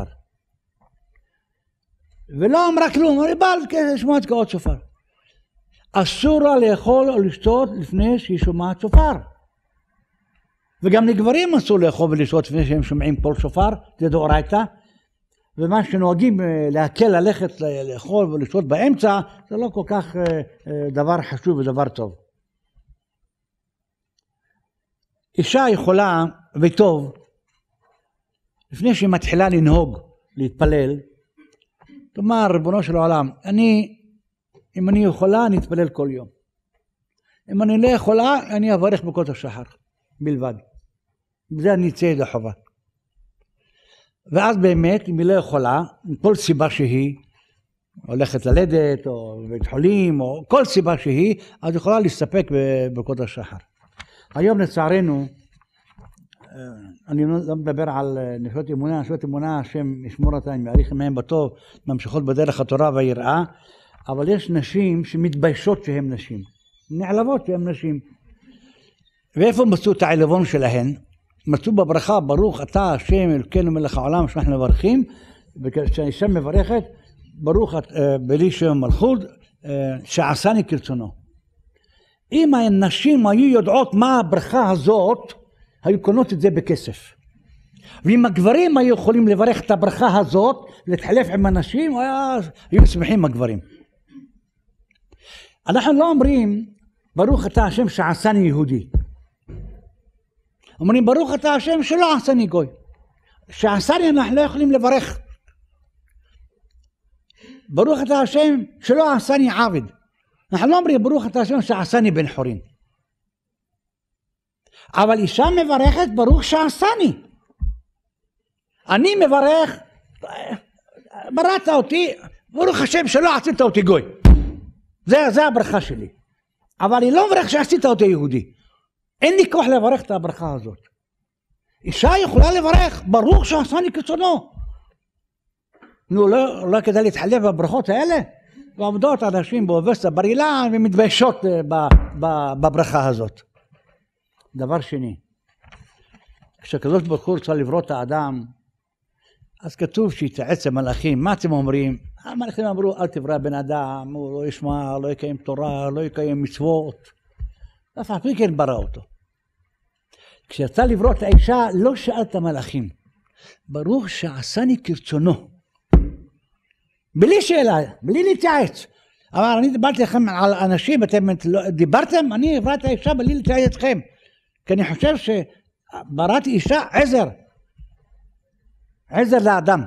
ולא אמרה כלום, היא באה לשמוע תקיעות שופר. אסור לה לאכול או לשתות לפני שהיא שומעת שופר. וגם לגברים אסור לאכול ולשתות לפני שהם שומעים קול שופר, זה דאורייתא. ומה שנוהגים להקל ללכת לאכול ולשתות באמצע, זה לא כל כך דבר חשוב ודבר טוב. אישה יכולה, וטוב, לפני שהיא מתחילה לנהוג, להתפלל, תאמר, ריבונו של העולם, אני, אם אני יכולה, אני אתפלל כל יום. אם אני לא יכולה, אני אברך ברכות השחר, בלבד. בזה אני אצא ידי חובה. ואז באמת, אם היא לא יכולה, כל סיבה שהיא, הולכת ללדת, או בבית חולים, או כל סיבה שהיא, אז יכולה להסתפק בברכות השחר. היום לצערנו, אני לא מדבר על נשות אמונה, נשות אמונה, השם ישמור אותם, יאריך ימיהם בטוב, ממשיכות בדרך התורה והיראה, אבל יש נשים שמתביישות שהן נשים, נעלבות שהן נשים. ואיפה מצאו את העלבון שלהן? מצאו בברכה, ברוך אתה השם אלוקינו מלך העולם שאנחנו מברכים, וכשהשם מברכת, ברוך בלי שם מלכות, שעשני כרצונו. אם הנשים היו יודעות מה הברכה הזאת, היו קונות את זה בכסף. ואם הגברים היו יכולים לברך את הברכה הזאת, להתחלף עם הנשים, היו שמחים הגברים. אנחנו לא אומרים, ברוך אתה השם שעשני יהודי. אומרים, ברוך אתה השם שלא עשני גוי. שעשני אנחנו לא יכולים לברך. ברוך אתה השם שלא עשני עבד. אנחנו לא אומרים, ברוך אתה השם שעשני בן חורין. אבל אישה מברכת, ברוך שעשני. אני מברך, בראת אותי, ברוך השם שלא עשית אותי גוי. זה, זה הברכה שלי. אבל אני לא מברך שעשית אותי יהודי. אין לי כוח לברך את הברכה הזאת. אישה יכולה לברך, ברוך שעשני כרצונו. נו, לא, לא כדאי להתחלף בברכות האלה? ועובדות אנשים באוניברסיטת בר אילן ומתביישות בברכה הזאת. דבר שני, כשהקדוש ברוך הוא רוצה לברוא את האדם, אז כתוב שיתייעץ עם מלאכים. מה אתם אומרים? המלאכים אמרו, אל תברא בן אדם, הוא לא ישמע, לא יקיים תורה, לא יקיים מצוות. אף על פי כן ברא אותו. כשרצה לברוא את האישה, לא שאל את המלאכים. ברוך שעשני כרצונו. בלי שאלה, בלי להתייעץ. אבל אני דיברתי לכם על אנשים, אתם דיברתם, אני הברא את האישה בלי להתייעץ אתכם. כי אני חושב שבראתי אישה עזר. עזר לאדם.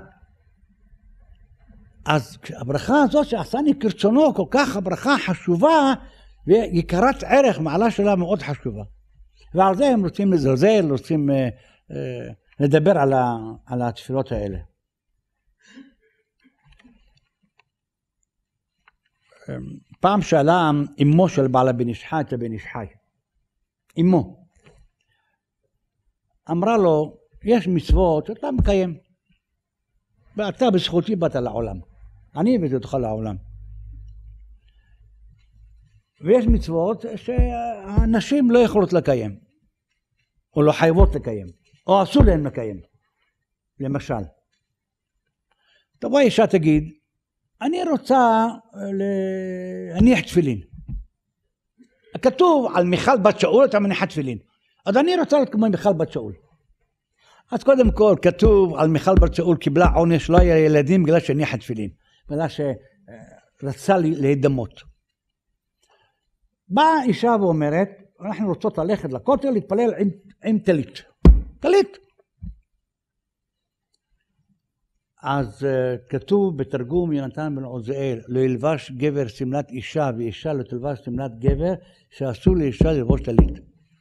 אז הברכה הזאת שעשני כרצונו, כל כך הברכה חשובה ויקרת ערך, מעלה שלה מאוד חשובה. ועל זה הם רוצים לזלזל, רוצים אה, אה, לדבר על, ה, על התפילות האלה. פעם שאלה אמו של בעל בן איש חי את הבן איש חי. אמו. אמרה לו, יש מצוות שאתה מקיים. ואתה בזכותי באת לעולם. אני הבאתי אותך לעולם. ויש מצוות שהנשים לא יכולות לקיים. או לא חייבות לקיים. או אסור להן לקיים. למשל. תבוא אישה תגיד, אני רוצה להניח תפילין. כתוב על מיכל בת שאול, אתה מניחה תפילין. אז אני רוצה להיות כמו מיכל בת שאול. אז קודם כל כתוב על מיכל בת שאול קיבלה עונש, לא היה ילדים בגלל שהניחה תפילין. בגלל שרצה להידמות. באה אישה ואומרת, אנחנו רוצות ללכת לכותל, להתפלל עם, עם טלית. טלית. אז uh, כתוב בתרגום יונתן בן עוזיאל, לא ילבש גבר סמלת אישה ואישה לא תלבש סמלת גבר, שאסור לאישה ללבוש טלית.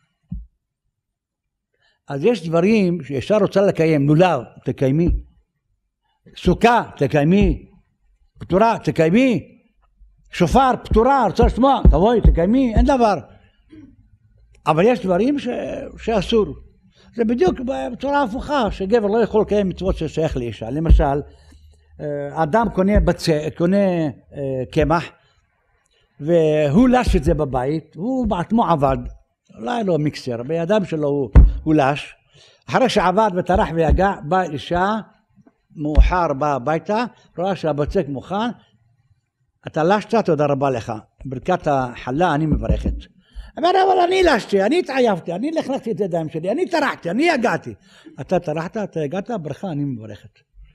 אז יש דברים שאישה רוצה לקיים, לולב, תקיימי. סוכה, תקיימי. פטורה, תקיימי. שופר, פטורה, רוצה לשמוע, תבואי, תקיימי, אין דבר. אבל יש דברים ש... שאסור. זה בדיוק בצורה הפוכה, שגבר לא יכול לקיים מצוות ששייך לאישה. למשל, אדם קונה, בצ... קונה קמח, והוא לש את זה בבית, הוא בעצמו עבד, אולי לא מיקסר, בידם שלו הוא, הוא לש. אחרי שעבד וטרח ויגע, באה אישה, מאוחר באה הביתה, רואה שהבצק מוכן, אתה לשת, תודה רבה לך. ברכת החלה אני מברכת. אמר, אבל אני לשתי, אני התעייפתי, אני לחלקתי את ידיים שלי, אני טרחתי, אני הגעתי. אתה טרחת, אתה הגעת, ברכה אני מברכת.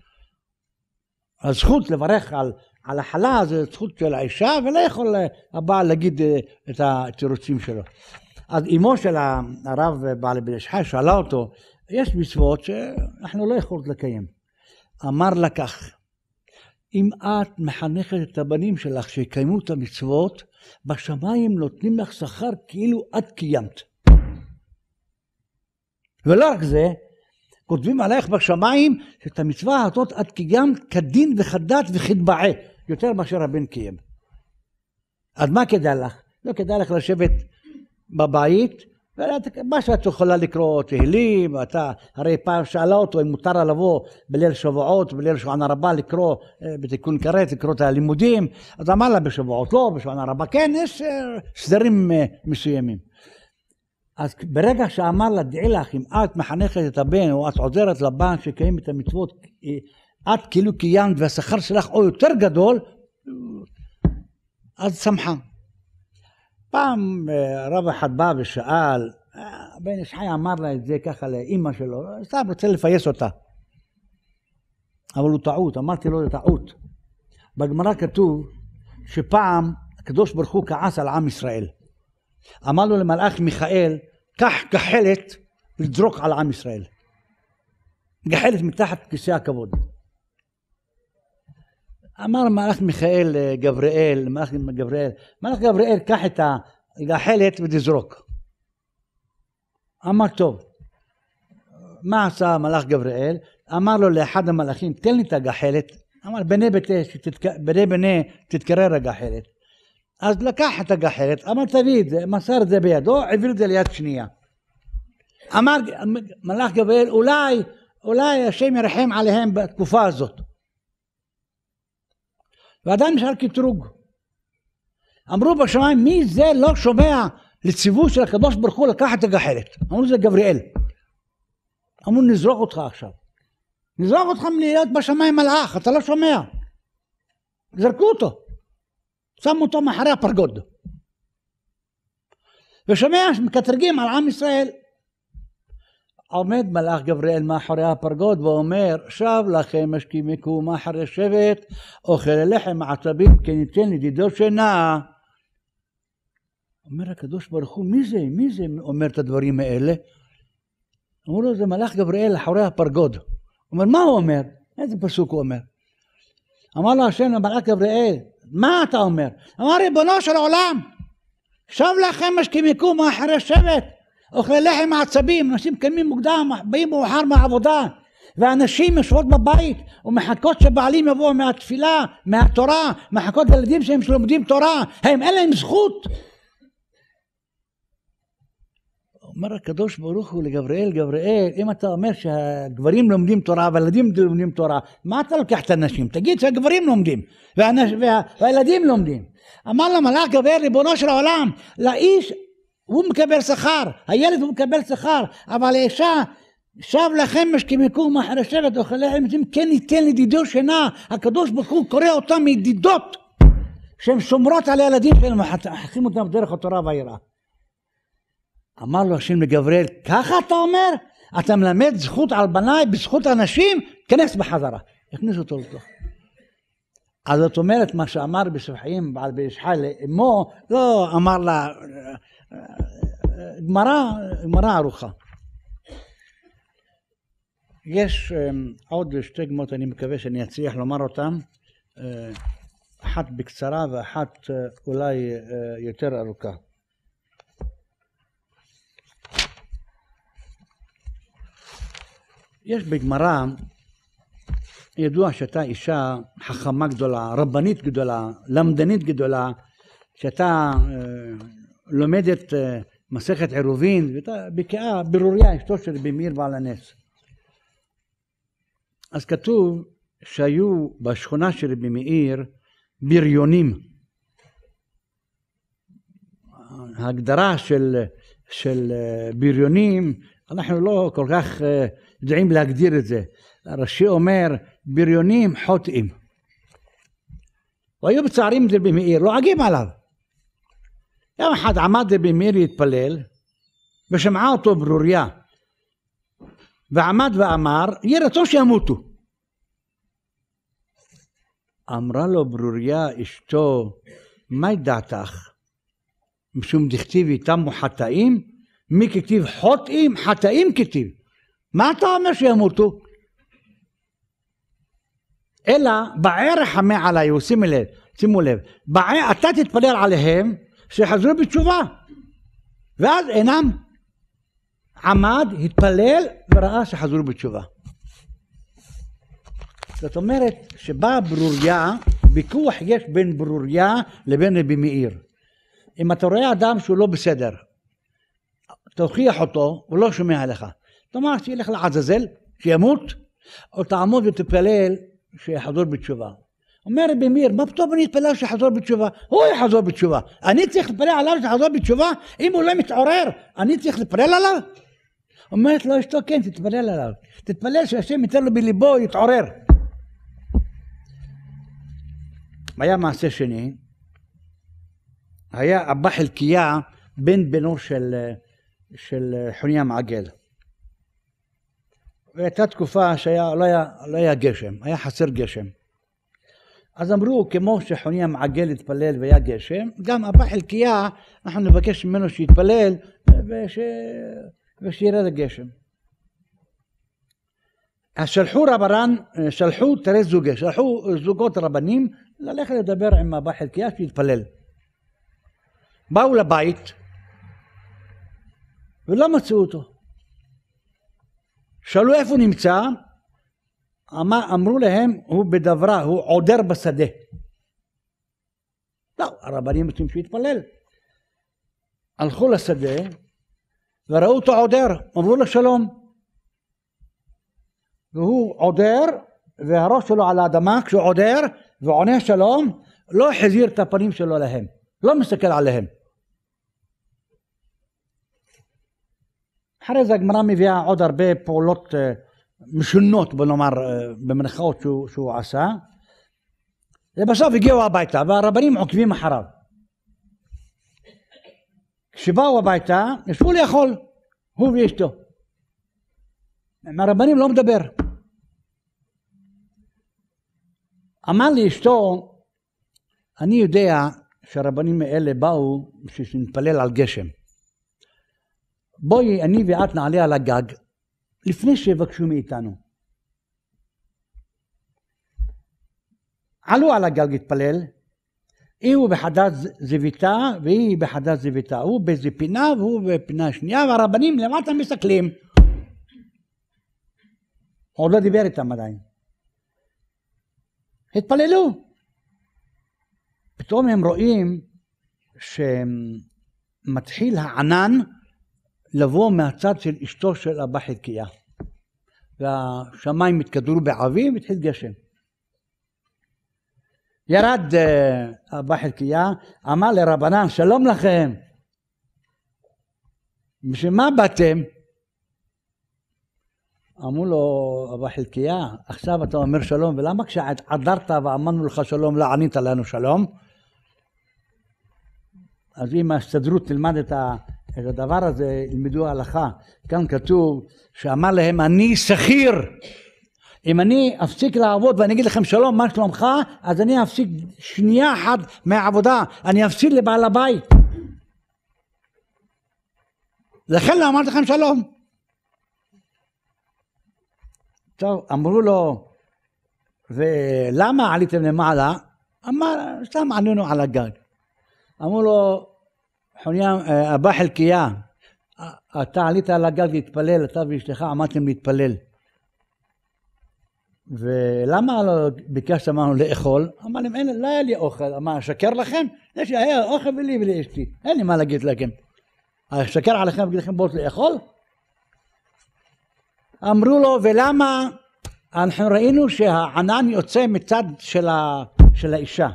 הזכות לברך על, על החלה זה זכות של האישה, ולא יכול הבעל להגיד את התירוצים שלו. אז אמו של הרב בעל בן איש חי שאלה אותו, יש מצוות שאנחנו לא יכולים לקיים. אמר לה כך, אם את מחנכת את הבנים שלך שיקיימו את המצוות, בשמיים נותנים לך שכר כאילו את קיימת. ולא רק זה, כותבים עלייך בשמיים שאת המצווה הזאת את קיימת כדין וכדת וכדבעה, יותר מאשר הבן קיים. אז מה כדאי לך? לא כדאי לך לשבת בבית, מה שאת יכולה לקרוא תהילים, אתה הרי פעם שאלה אותו אם מותר לבוא בליל שבועות, בליל שולחן הרבה לקרוא בתיקון כרת, לקרוא את הלימודים, אז אמר לה בשבועות לא, בשולחן הרבה כן, יש סדרים מסוימים. אז ברגע שאמר לה, דעי לך, אם את מחנכת את הבן או את עוזרת לבן שקיים את המצוות, את כאילו קיימת והשכר שלך או יותר גדול, אז שמחה. פעם רב אחד בא ושאל, בן איש חי אמר לה את זה ככה לאמא שלו, סתם רוצה לפייס אותה. אבל הוא טעות, אמרתי לו זה טעות. בגמרא כתוב שפעם הקדוש ברוך הוא כעס על עם ישראל. אמר לו למלאך מיכאל, קח גחלת וזרוק על עם ישראל. גחלת מתחת כיסא הכבוד. אמר מלאך מיכאל לגבריאל, מלאך גבריאל, מלאך גבריאל קח את הגחלת ותזרוק. אמר טוב. מה עשה מלאך גבריאל? אמר לו לאחד המלאכים, תן לי את הגחלת. אמר בני ביתי, שתתק... בני בני תתקרר הגחלת. אז לקח את הגחלת, אמר תביא את זה, מסר את זה בידו, העביר את זה ליד שנייה. אמר מלאך גבריאל, אולי, אולי השם ירחם עליהם בתקופה הזאת. ועדיין נשאר קטרוג. אמרו בשמיים, מי זה לא שומע לציווי של הקדוש ברוך הוא לקח את הגחלת? אמרו זה גבריאל. אמרו נזרוק אותך עכשיו. נזרוק אותך להיות בשמיים מלאך, אתה לא שומע. זרקו אותו. שמו אותו מאחורי הפרגוד. ושומע שמקטרגים על עם ישראל. עומד מלאך גבריאל מאחורי הפרגוד ואומר, שב לכם השכימקו מאחורי שבט, אוכל לחם עצבים כי ניתן לדידו שינה. אומר הקדוש ברוך הוא, מי זה? מי זה אומר את הדברים האלה? אמרו לו, זה מלאך גבריאל אחורי הפרגוד. הוא אומר, מה הוא אומר? איזה פסוק הוא אומר? אמר לו השם למלאך גבריאל, מה אתה אומר? אמר, ריבונו של עולם, שב לכם השכימקו מאחורי שבט, אוכלי לחם עצבים, אנשים קמים מוקדם, באים מאוחר מהעבודה, ואנשים יושבות בבית ומחכות שבעלים יבואו מהתפילה, מהתורה, מחכות לילדים שהם שלומדים תורה, הם אין להם זכות. אומר הקדוש ברוך הוא לגבריאל, גבריאל, אם אתה אומר שהגברים לומדים תורה והילדים לומדים תורה, מה אתה לוקח את הנשים? תגיד שהגברים לומדים והנש... וה... והילדים לומדים. אמר למלאך גבריאל, ריבונו של העולם, לאיש הוא מקבל שכר, הילד הוא מקבל שכר, אבל האישה, שב לכם משכימקו מאחורי שבט, אוכל לחם עצבים, כן ניתן לדידו שינה. הקדוש ברוך הוא קורא אותם ידידות, שהן שומרות על הילדים שלהם, מחכים אותם דרך התורה והיראה. אמר לו השם לגבריאל, ככה אתה אומר? אתה מלמד זכות על בניי בזכות אנשים? כנס בחזרה. הכניס אותו לתוך. אז זאת אומרת מה שאמר בספחים בעל בישחי לאמו, לא אמר לה, גמרא, גמרא ארוכה. יש עוד שתי גמרות, אני מקווה שאני אצליח לומר אותן, אחת בקצרה ואחת אולי יותר ארוכה. יש בגמרא, ידוע שאתה אישה חכמה גדולה, רבנית גדולה, למדנית גדולה, שאתה אה, לומדת אה, מסכת עירובין, ואתה בקיאה, ברוריה, אשתו של רבי מאיר בעל הנס. אז כתוב שהיו בשכונה של רבי מאיר בריונים. ההגדרה של, של בריונים, אנחנו לא כל כך יודעים להגדיר את זה. הרש"י אומר, בריונים חוטאים. והיו בצערים רבי מאיר, לא עגים עליו. יום אחד עמד רבי מאיר להתפלל, ושמעה אותו ברוריה. ועמד ואמר, יהיה רצון שימותו. אמרה לו ברוריה אשתו, מה דעתך? משום דכתיב איתם חטאים? מי כתיב חוטאים? חטאים כתיב. מה אתה אומר שימותו? אלא בערך חמה עליי, שימו לב, שימו לב, בערך, אתה תתפלל עליהם שחזרו בתשובה, ואז אינם. עמד, התפלל וראה שחזרו בתשובה. זאת אומרת שבאה ברוריה, ויכוח יש בין ברוריה לבין רבי מאיר. אם אתה רואה אדם שהוא לא בסדר, תוכיח אותו, הוא לא שומע לך. תאמר שילך לעזאזל, שימות, או תעמוד ותפלל שיחזור בתשובה. אומר רבי מאיר, מה פתאום אני אתפלל שיחזור בתשובה? הוא יחזור בתשובה. אני צריך להתפלל עליו שיחזור בתשובה? אם הוא לא מתעורר, אני צריך להתפלל עליו? אומרת לו אשתו, כן, תתפלל עליו. תתפלל שהשם ייתן לו בליבו, יתעורר. היה מעשה שני, היה אבא חלקיה בן בנו של, של חוניה מעגל. והייתה תקופה שהיה, לא היה, לא היה גשם, היה חסר גשם. אז אמרו, כמו שחוניה מעגל התפלל והיה גשם, גם אבא חלקיה, אנחנו נבקש ממנו שיתפלל וש... ושירד הגשם. אז שלחו רבנן, שלחו תרי זוגי, שלחו זוגות רבנים ללכת לדבר עם אבא חלקיה שיתפלל. באו לבית ולא מצאו אותו. שאלו איפה נמצא, אמרו להם הוא בדברה, הוא עודר בשדה. לא, הרבנים רוצים שיתפלל. הלכו לשדה וראו אותו עודר, אמרו לו שלום. והוא עודר והראש שלו על האדמה כשהוא עודר ועונה שלום, לא חזיר את הפנים שלו להם, לא מסתכל עליהם. אחרי זה הגמרא מביאה עוד הרבה פעולות משונות, בוא נאמר, במרכאות שהוא, שהוא עשה. ובסוף הגיעו הביתה והרבנים עוקבים אחריו. כשבאו הביתה, ישבו לאכול, הוא ואשתו. עם הרבנים לא מדבר. אמר לי אשתו, אני יודע שהרבנים האלה באו בשביל שנתפלל על גשם. בואי אני ואת נעלה על הגג לפני שיבקשו מאיתנו. עלו על הגג להתפלל, הוא בחדת זוויתה והיא בחדת זוויתה, הוא באיזה פינה והוא בפינה שנייה, והרבנים למטה מסתכלים. עוד לא דיבר איתם עדיין. התפללו. פתאום הם רואים שמתחיל הענן לבוא מהצד של אשתו של אבא חלקיה. והשמיים התקדרו בעבים והתחיל גשם. ירד אבא חלקיה, אמר לרבנן, שלום לכם. בשביל מה באתם? אמרו לו, אבא חלקיה, עכשיו אתה אומר שלום, ולמה כשעדרת ואמרנו לך שלום, לא ענית לנו שלום? אז אם ההסתדרות תלמד את, ה, את הדבר הזה, ילמדו הלכה. כאן כתוב שאמר להם, אני שכיר. אם אני אפסיק לעבוד ואני אגיד לכם שלום, מה שלומך? אז אני אפסיק שנייה אחת מהעבודה, אני אפסיק לבעל הבית. לכן לא אמרתי לכם שלום. טוב, אמרו לו, ולמה עליתם למעלה? אמר, סתם עלינו על הגג. אמרו לו, חוניה, אבא חלקיה, אתה עלית על הגג להתפלל, אתה ואשתך עמדתם להתפלל. ולמה לא ביקשת אמרנו לאכול? אמר להם, אין, לא היה לי אוכל. אמר, שקר לכם? יש לי, היה אוכל ולי ולאשתי. אין לי מה להגיד לכם. שקר עליכם ואגיד לכם בואו לאכול? אמרו לו, ולמה? אנחנו ראינו שהענן יוצא מצד של, ה, של האישה.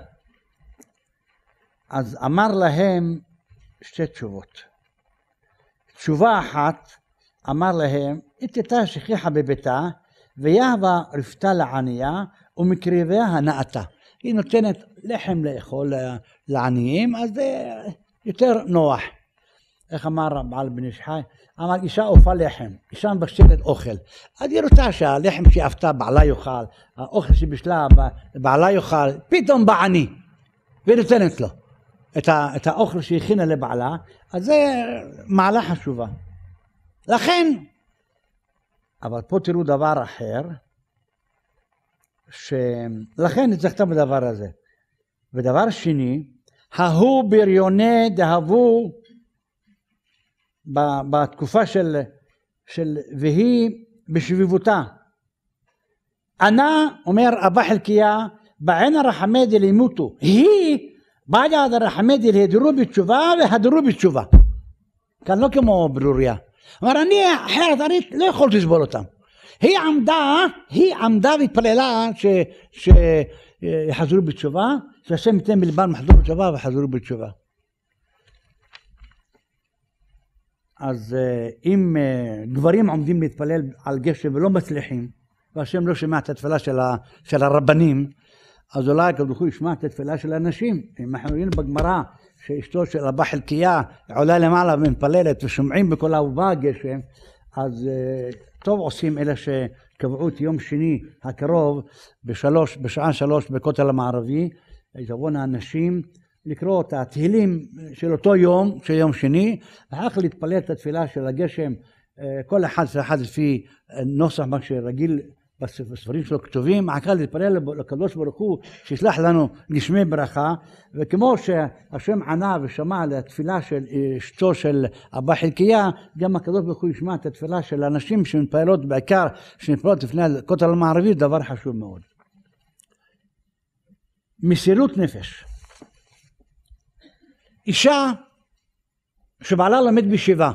אז אמר להם שתי תשובות. תשובה אחת, אמר להם, איתתה שכיחה בביתה, ויהבה רפתה לענייה, ומקריביה הנאתה. היא נותנת לחם לאכול לעניים, אז זה יותר נוח. איך אמר בעל בן איש חי? אמר, אישה אופה לחם, אישה מבשלת אוכל. אז היא רוצה שהלחם שאפתה בעלה יאכל, האוכל שבשלה בעלה יאכל, פתאום בא עני, ונותנת לו את, ה, את האוכל שהכינה לבעלה, אז זה מעלה חשובה. לכן, אבל פה תראו דבר אחר, שלכן נצטרכת בדבר הזה. ודבר שני, ההוא בריוני דהבו, בתקופה של, של והיא בשביבותה. אנא, אומר אבא חלקיה, בעין הרחמי דלימותו, היא בעד הרחמי דלהדרו בתשובה והדרו בתשובה. כאן לא כמו ברוריה. אמר, אני אחרת, אני לא יכולתי לסבול אותם. היא עמדה, היא עמדה והתפללה שיחזרו בתשובה, שהשם ייתן בלבם יחזרו בתשובה וחזרו בתשובה. אז אם גברים עומדים להתפלל על גשם ולא מצליחים, והשם לא שמע את התפילה של, ה, של הרבנים, אז אולי הקדוש ברוך הוא ישמע את התפילה של האנשים. אם אנחנו רואים בגמרא שאשתו של אבא חלקיה עולה למעלה ומפללת ושומעים בקולה ובא הגשם, אז טוב עושים אלה שקבעו את יום שני הקרוב בשלוש, בשעה שלוש בכותל המערבי, יבואו האנשים לקרוא את התהילים של אותו יום, של יום שני, ואחר כך להתפלל את התפילה של הגשם, כל אחד ואחד לפי נוסח מה שרגיל בספרים שלו כתובים, אחר כך להתפלל לקדוש ברוך הוא שישלח לנו גשמי ברכה, וכמו שהשם ענה ושמע לתפילה של אשתו של אבא חלקיה, גם הקדוש ברוך הוא ישמע את התפילה של אנשים שמתפללות, בעיקר שמתפללות לפני הכותל המערבי, דבר חשוב מאוד. מסירות נפש. אישה שבעלה לומד בישיבה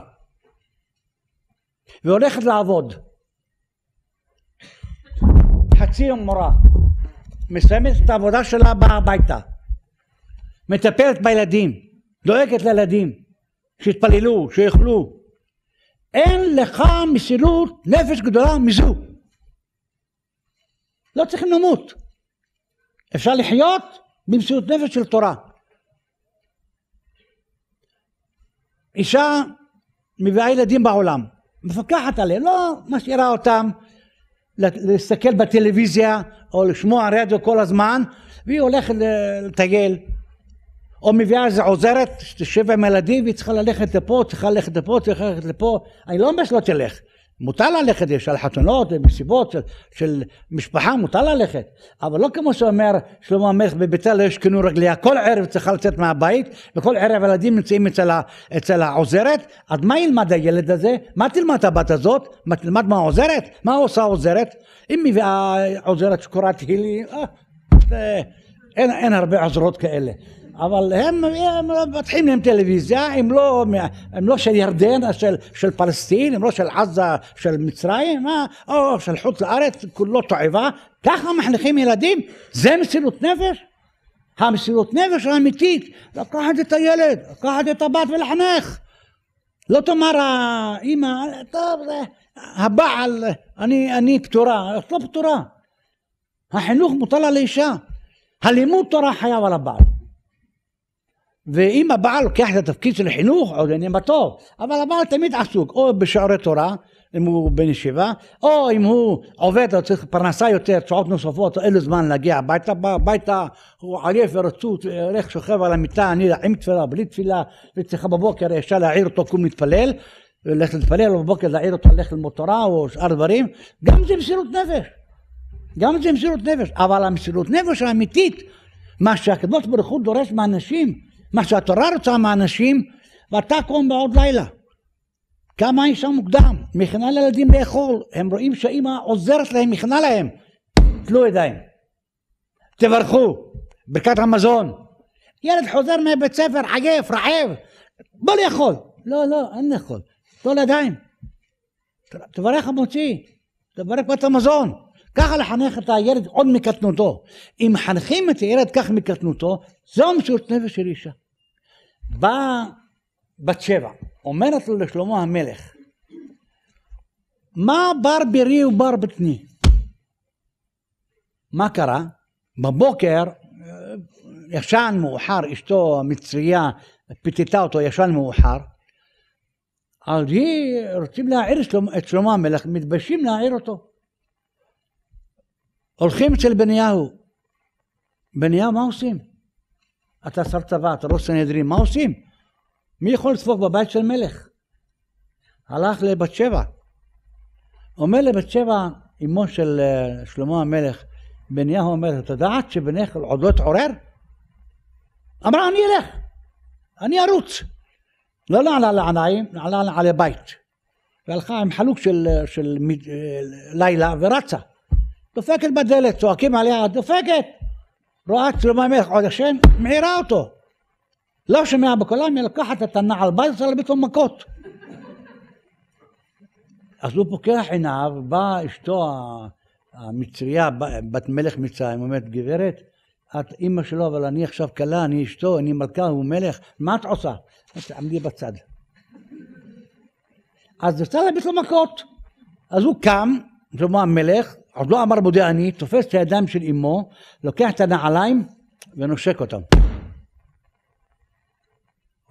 והולכת לעבוד, חצי יום מורה, מסיימת את העבודה שלה, באה הביתה, מטפלת בילדים, דואגת לילדים שיתפללו, שיאכלו. אין לך מסירות נפש גדולה מזו. לא צריכים למות, אפשר לחיות במסירות נפש של תורה. אישה מביאה ילדים בעולם, מפקחת עליהם, לא משאירה אותם להסתכל בטלוויזיה או לשמוע רדיו כל הזמן, והיא הולכת לטייל, או מביאה איזה עוזרת שתשב עם ילדים והיא צריכה ללכת לפה, צריכה ללכת לפה, צריכה ללכת לפה. אני לא אומר שלא תלך, מותר ללכת, יש על חתונות ומסיבות של, של משפחה, מותר ללכת, אבל לא כמו שאומר שלמה המלך בביתה לא ישכנו רגליה, כל ערב צריכה לצאת מהבית, וכל ערב ילדים נמצאים אצל, אצל העוזרת. אז מה ילמד הילד הזה? מה תלמד הבת הזאת? מה תלמד מה העוזרת? מה עושה העוזרת? אם מביאה עוזרת שקוראת תהילים, אה, אין, אין הרבה עוזרות כאלה, אבל הם, הם מתחילים להם טלוויזיה, הם לא, הם לא של ירדן, של, של פלסטין, הם לא של עזה, של מצרים, או של חוץ לארץ, כולו תועבה. ככה מחנכים ילדים? זה מסירות נפש? המסירות נפש האמיתית, לקחת את הילד, לקחת את הבת ולחנך. לא תאמר האמא, טוב, הבעל, אני, אני פטורה, לא פטורה. החינוך מוטל על האישה, הלימוד תורה חייב על הבעל. ואם הבעל לוקח את התפקיד של החינוך, עוד עניין בטוב, אבל הבעל תמיד עסוק, או בשיעורי תורה, אם הוא בן ישיבה, או אם הוא עובד, או צריך פרנסה יותר, שעות נוספות, אין לו זמן להגיע הביתה, הביתה הוא עייף ורצות, הולך שוכב על המיטה, אני עם תפילה, בלי תפילה, וצריכה בבוקר, אפשר להעיר אותו, קום להתפלל, ללכת להתפלל, או בבוקר להעיר אותו, ללכת ללמוד תורה, או שאר דברים, גם זה מסירות נפש, גם זה מסירות נפש, אבל המסירות נפש האמיתית, מה שהקדוש ברוך הוא דורש מהאנשים, מה שהתורה רוצה מהאנשים, ואתה קום בעוד לילה, כמה אישה מוקדם, מכינה לילדים לאכול, הם רואים שהאמא עוזרת להם, מכינה להם, תלו ידיים, תברכו, ברכת המזון. ילד חוזר מבית ספר, עייף, רעב, בוא לאכול. לא, לא, אין לאכול, תלו ידיים, תברך המוציא, תברך בית המזון. ככה לחנך את הילד עוד מקטנותו. אם מחנכים את הילד כך מקטנותו, זו מסירות נפש של אישה. באה בת שבע, אומרת לו לשלמה המלך, מה בר ברי ובר בטני? מה קרה? בבוקר ישן מאוחר, אשתו המצריה פיתתה אותו, ישן מאוחר, אז היא רוצים להעיר את שלמה המלך, מתביישים להעיר אותו. הולכים אצל בניהו, בניהו מה עושים? אתה שר צבא, אתה ראש סנהדרין, מה עושים? מי יכול לדפוק בבית של מלך? הלך לבת שבע, אומר לבת שבע, אמו של שלמה המלך, בניהו אומר, אתה יודעת שבנך עוד לא התעורר? אמרה, אני אלך, אני ארוץ. לא נעלה לעניים, נעלה על הבית. והלכה עם חלוק של, של לילה ורצה. דופקת בדלת, צועקים עליה, דופקת. רואה את שלמה המלך עוד השם, מעירה אותו. לא שומע בקולם, היא לקחת את הנעל בית, עושה לה פתאום מכות. אז הוא פוקח עיניו, באה אשתו המצריה, בת מלך מצרים, אומרת, גברת, את אימא שלו, אבל אני עכשיו קלה, אני אשתו, אני מלכה, הוא מלך, מה את עושה? תעמדי בצד. אז עושה לה פתאום מכות. אז הוא קם, שלמה המלך, עוד לא אמר מודה אני, תופס את הידיים של אמו, לוקח את הנעליים ונושק אותם.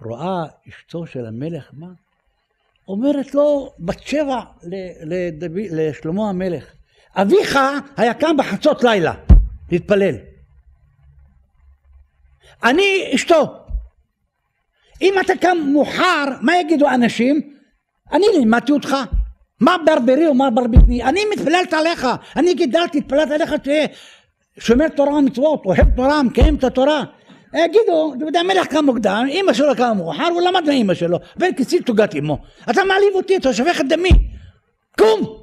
רואה אשתו של המלך, מה? אומרת לו, בת שבע לשלמה המלך, אביך היה קם בחצות לילה, להתפלל. אני אשתו. אם אתה קם מאוחר, מה יגידו אנשים? אני לימדתי אותך. מה ברברי ומה ברבטני? אני מתפללת עליך. אני גידלתי, התפללת עליך שתהיה שומר תורה ומצוות, אוהב תורה, מקיים את התורה. יגידו, דוד המלך קם מוקדם, אמא שלו קם מאוחר, הוא למד מאמא שלו, בן כסיל תוגת אמו. אתה מעליב אותי, אתה שופך את דמי. קום!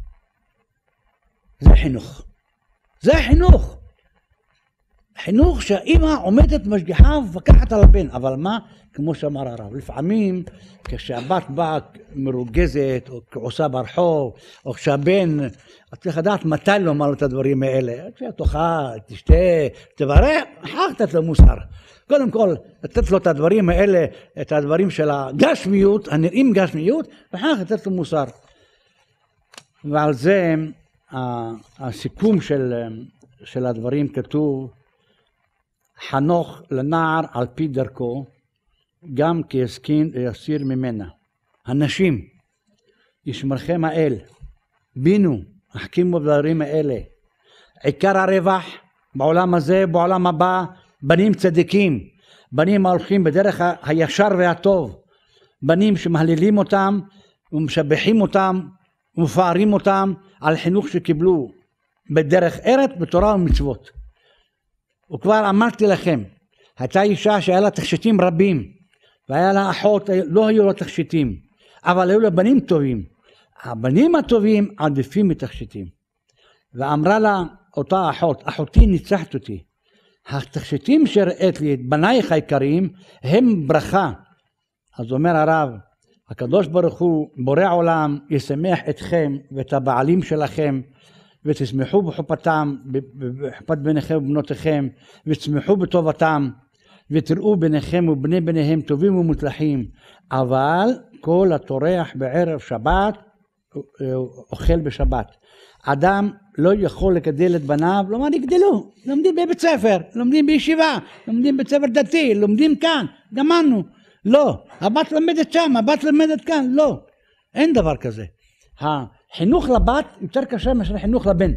זה חינוך. זה חינוך. חינוך שהאמא עומדת משגיחה ומפקחת על הבן, אבל מה? כמו שאמר הרב, לפעמים כשהבת באה מרוגזת או כעוסה ברחוב, או כשהבן, את צריך לדעת מתי לומר לו את הדברים האלה, תאכל, תשתה, תברך, אחר כך לו מוסר. קודם כל, לתת לו את הדברים האלה, את הדברים של הגשמיות, הנראים גשמיות, ואחר כך לתת לו מוסר. ועל זה הסיכום של, של הדברים כתוב, חנוך לנער על פי דרכו, גם כי יסכין ויסיר ממנה. הנשים, ישמרכם האל, בינו, החכימו בדברים האלה. עיקר הרווח בעולם הזה, בעולם הבא, בנים צדיקים, בנים ההולכים בדרך הישר והטוב, בנים שמהללים אותם ומשבחים אותם ומפארים אותם על חינוך שקיבלו בדרך ארץ, בתורה ומצוות. וכבר אמרתי לכם, הייתה אישה שהיה לה תכשיטים רבים, והיה לה אחות, לא היו לה תכשיטים, אבל היו לה בנים טובים. הבנים הטובים עדיפים מתכשיטים. ואמרה לה אותה אחות, אחותי ניצחת אותי. התכשיטים שראית לי, את בנייך היקרים, הם ברכה. אז אומר הרב, הקדוש ברוך הוא, בורא עולם, ישמח אתכם ואת הבעלים שלכם, ותשמחו בחופתם, בחופת בניכם ובנותיכם, ותשמחו בטובתם, ותראו בניכם ובני בניהם טובים ומוצלחים. אבל כל הטורח בערב שבת, אוכל בשבת. אדם לא יכול לגדל את בניו, לא מה נגדלו, לומדים בבית ספר, לומדים בישיבה, לומדים בית ספר דתי, לומדים כאן, גמרנו. לא, הבת למדת שם, הבת למדת כאן, לא. אין דבר כזה. החינוך לבת יותר קשה מאשר חינוך לבן.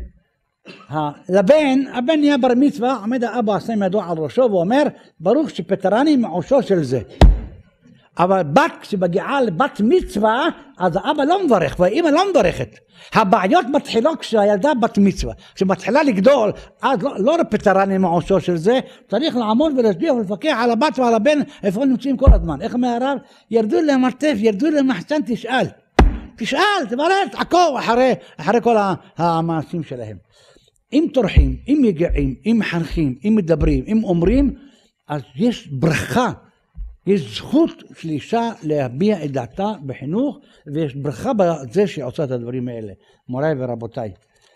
לבן, הבן נהיה בר מצווה, עומד האבא עשה ידו על ראשו ואומר, ברוך שפטרני מעושו של זה. אבל בת כשמגיעה לבת מצווה, אז האבא לא מברך והאמא לא מברכת. הבעיות מתחילות כשהילדה בת מצווה. כשמתחילה לגדול, אז לא, לא פטרני מעושו של זה, צריך לעמוד ולהשגיח ולפקח על הבת ועל הבן, איפה נמצאים כל הזמן. איך אומר הרב? ירדו למרתף, ירדו למחסן, תשאל. תשאל, תברר, תעקוב אחרי, אחרי כל המעשים שלהם. אם טורחים, אם מגיעים, אם מחנכים, אם מדברים, אם אומרים, אז יש ברכה. יש זכות של אישה להביע את דעתה בחינוך, ויש ברכה בזה שהיא עושה את הדברים האלה. מוריי ורבותיי,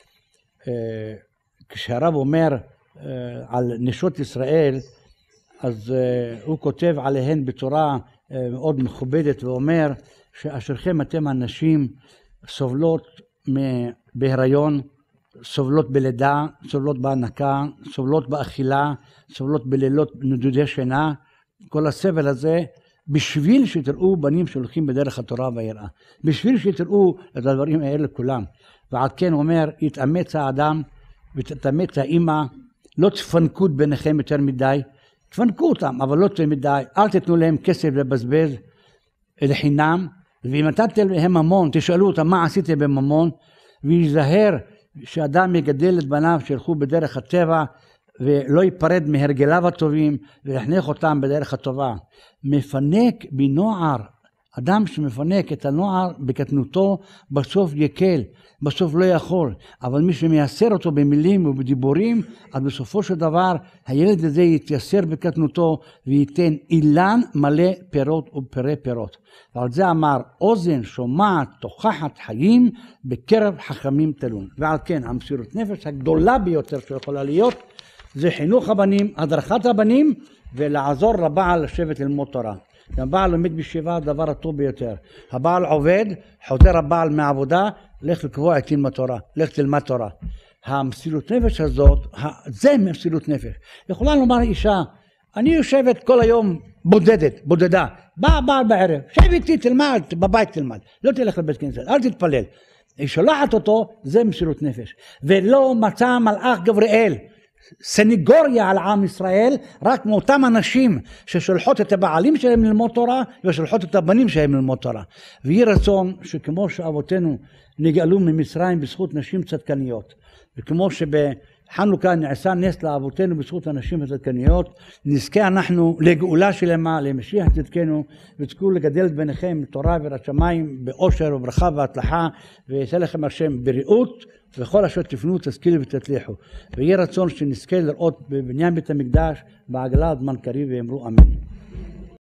כשהרב אומר על נשות ישראל, אז הוא כותב עליהן בצורה מאוד מכובדת ואומר שאשריכם אתם הנשים סובלות בהיריון, סובלות בלידה, סובלות בהנקה, סובלות באכילה, סובלות בלילות נדודי שינה, כל הסבל הזה, בשביל שתראו בנים שהולכים בדרך התורה והיראה, בשביל שתראו את הדברים האלה כולם. ועל כן אומר, יתאמץ האדם ותתאמץ האמא, לא תפנקו ביניכם יותר מדי, תפנקו אותם, אבל לא יותר מדי, אל תתנו להם כסף לבזבז לחינם, ואם נתתם להם ממון, תשאלו אותם מה עשיתם בממון, ויזהר שאדם יגדל את בניו שילכו בדרך הטבע, ולא ייפרד מהרגליו הטובים, ויחנך אותם בדרך הטובה. מפנק בנוער, אדם שמפנק את הנוער בקטנותו, בסוף יקל, בסוף לא יכול. אבל מי שמייסר אותו במילים ובדיבורים, אז בסופו של דבר, הילד הזה יתייסר בקטנותו, וייתן אילן מלא פירות ופרי פירות. ועל זה אמר, אוזן שומעת תוכחת חיים, בקרב חכמים תלון. ועל כן, המסירות נפש הגדולה ביותר שיכולה להיות, זה חינוך הבנים, הדרכת הבנים, ולעזור לבעל לשבת ללמוד תורה. הבעל לומד בישיבה, הדבר הטוב ביותר. הבעל עובד, חוזר הבעל מהעבודה, לך לקבוע עתים בתורה, לך תלמד תורה. המסירות נפש הזאת, זה מסירות נפש. יכולה לומר אישה, אני יושבת כל היום בודדת, בודדה. בא בעל בערב, שב איתי, תלמד, בבית תלמד. לא תלך לבית כנסת, אל תתפלל. היא שולחת אותו, זה מסירות נפש. ולא מצא מלאך גבריאל סניגוריה על עם ישראל, רק מאותם אנשים ששולחות את הבעלים שלהם ללמוד תורה, ושולחות את הבנים שלהם ללמוד תורה. ויהי רצון שכמו שאבותינו נגאלו ממצרים בזכות נשים צדקניות, וכמו שבחנוכה נעשה נס לאבותינו בזכות הנשים הצדקניות, נזכה אנחנו לגאולה שלמה, למשיח צדקנו, ותזכו לגדל את בניכם תורה ויראת שמיים באושר וברכה והצלחה, ויעשה לכם השם בריאות, וכל אשר תפנו תשכילו ותצליחו. ויהיה רצון שנזכה לראות בבניין בית המקדש בעגלה זמן קריב, ואמרו אמן.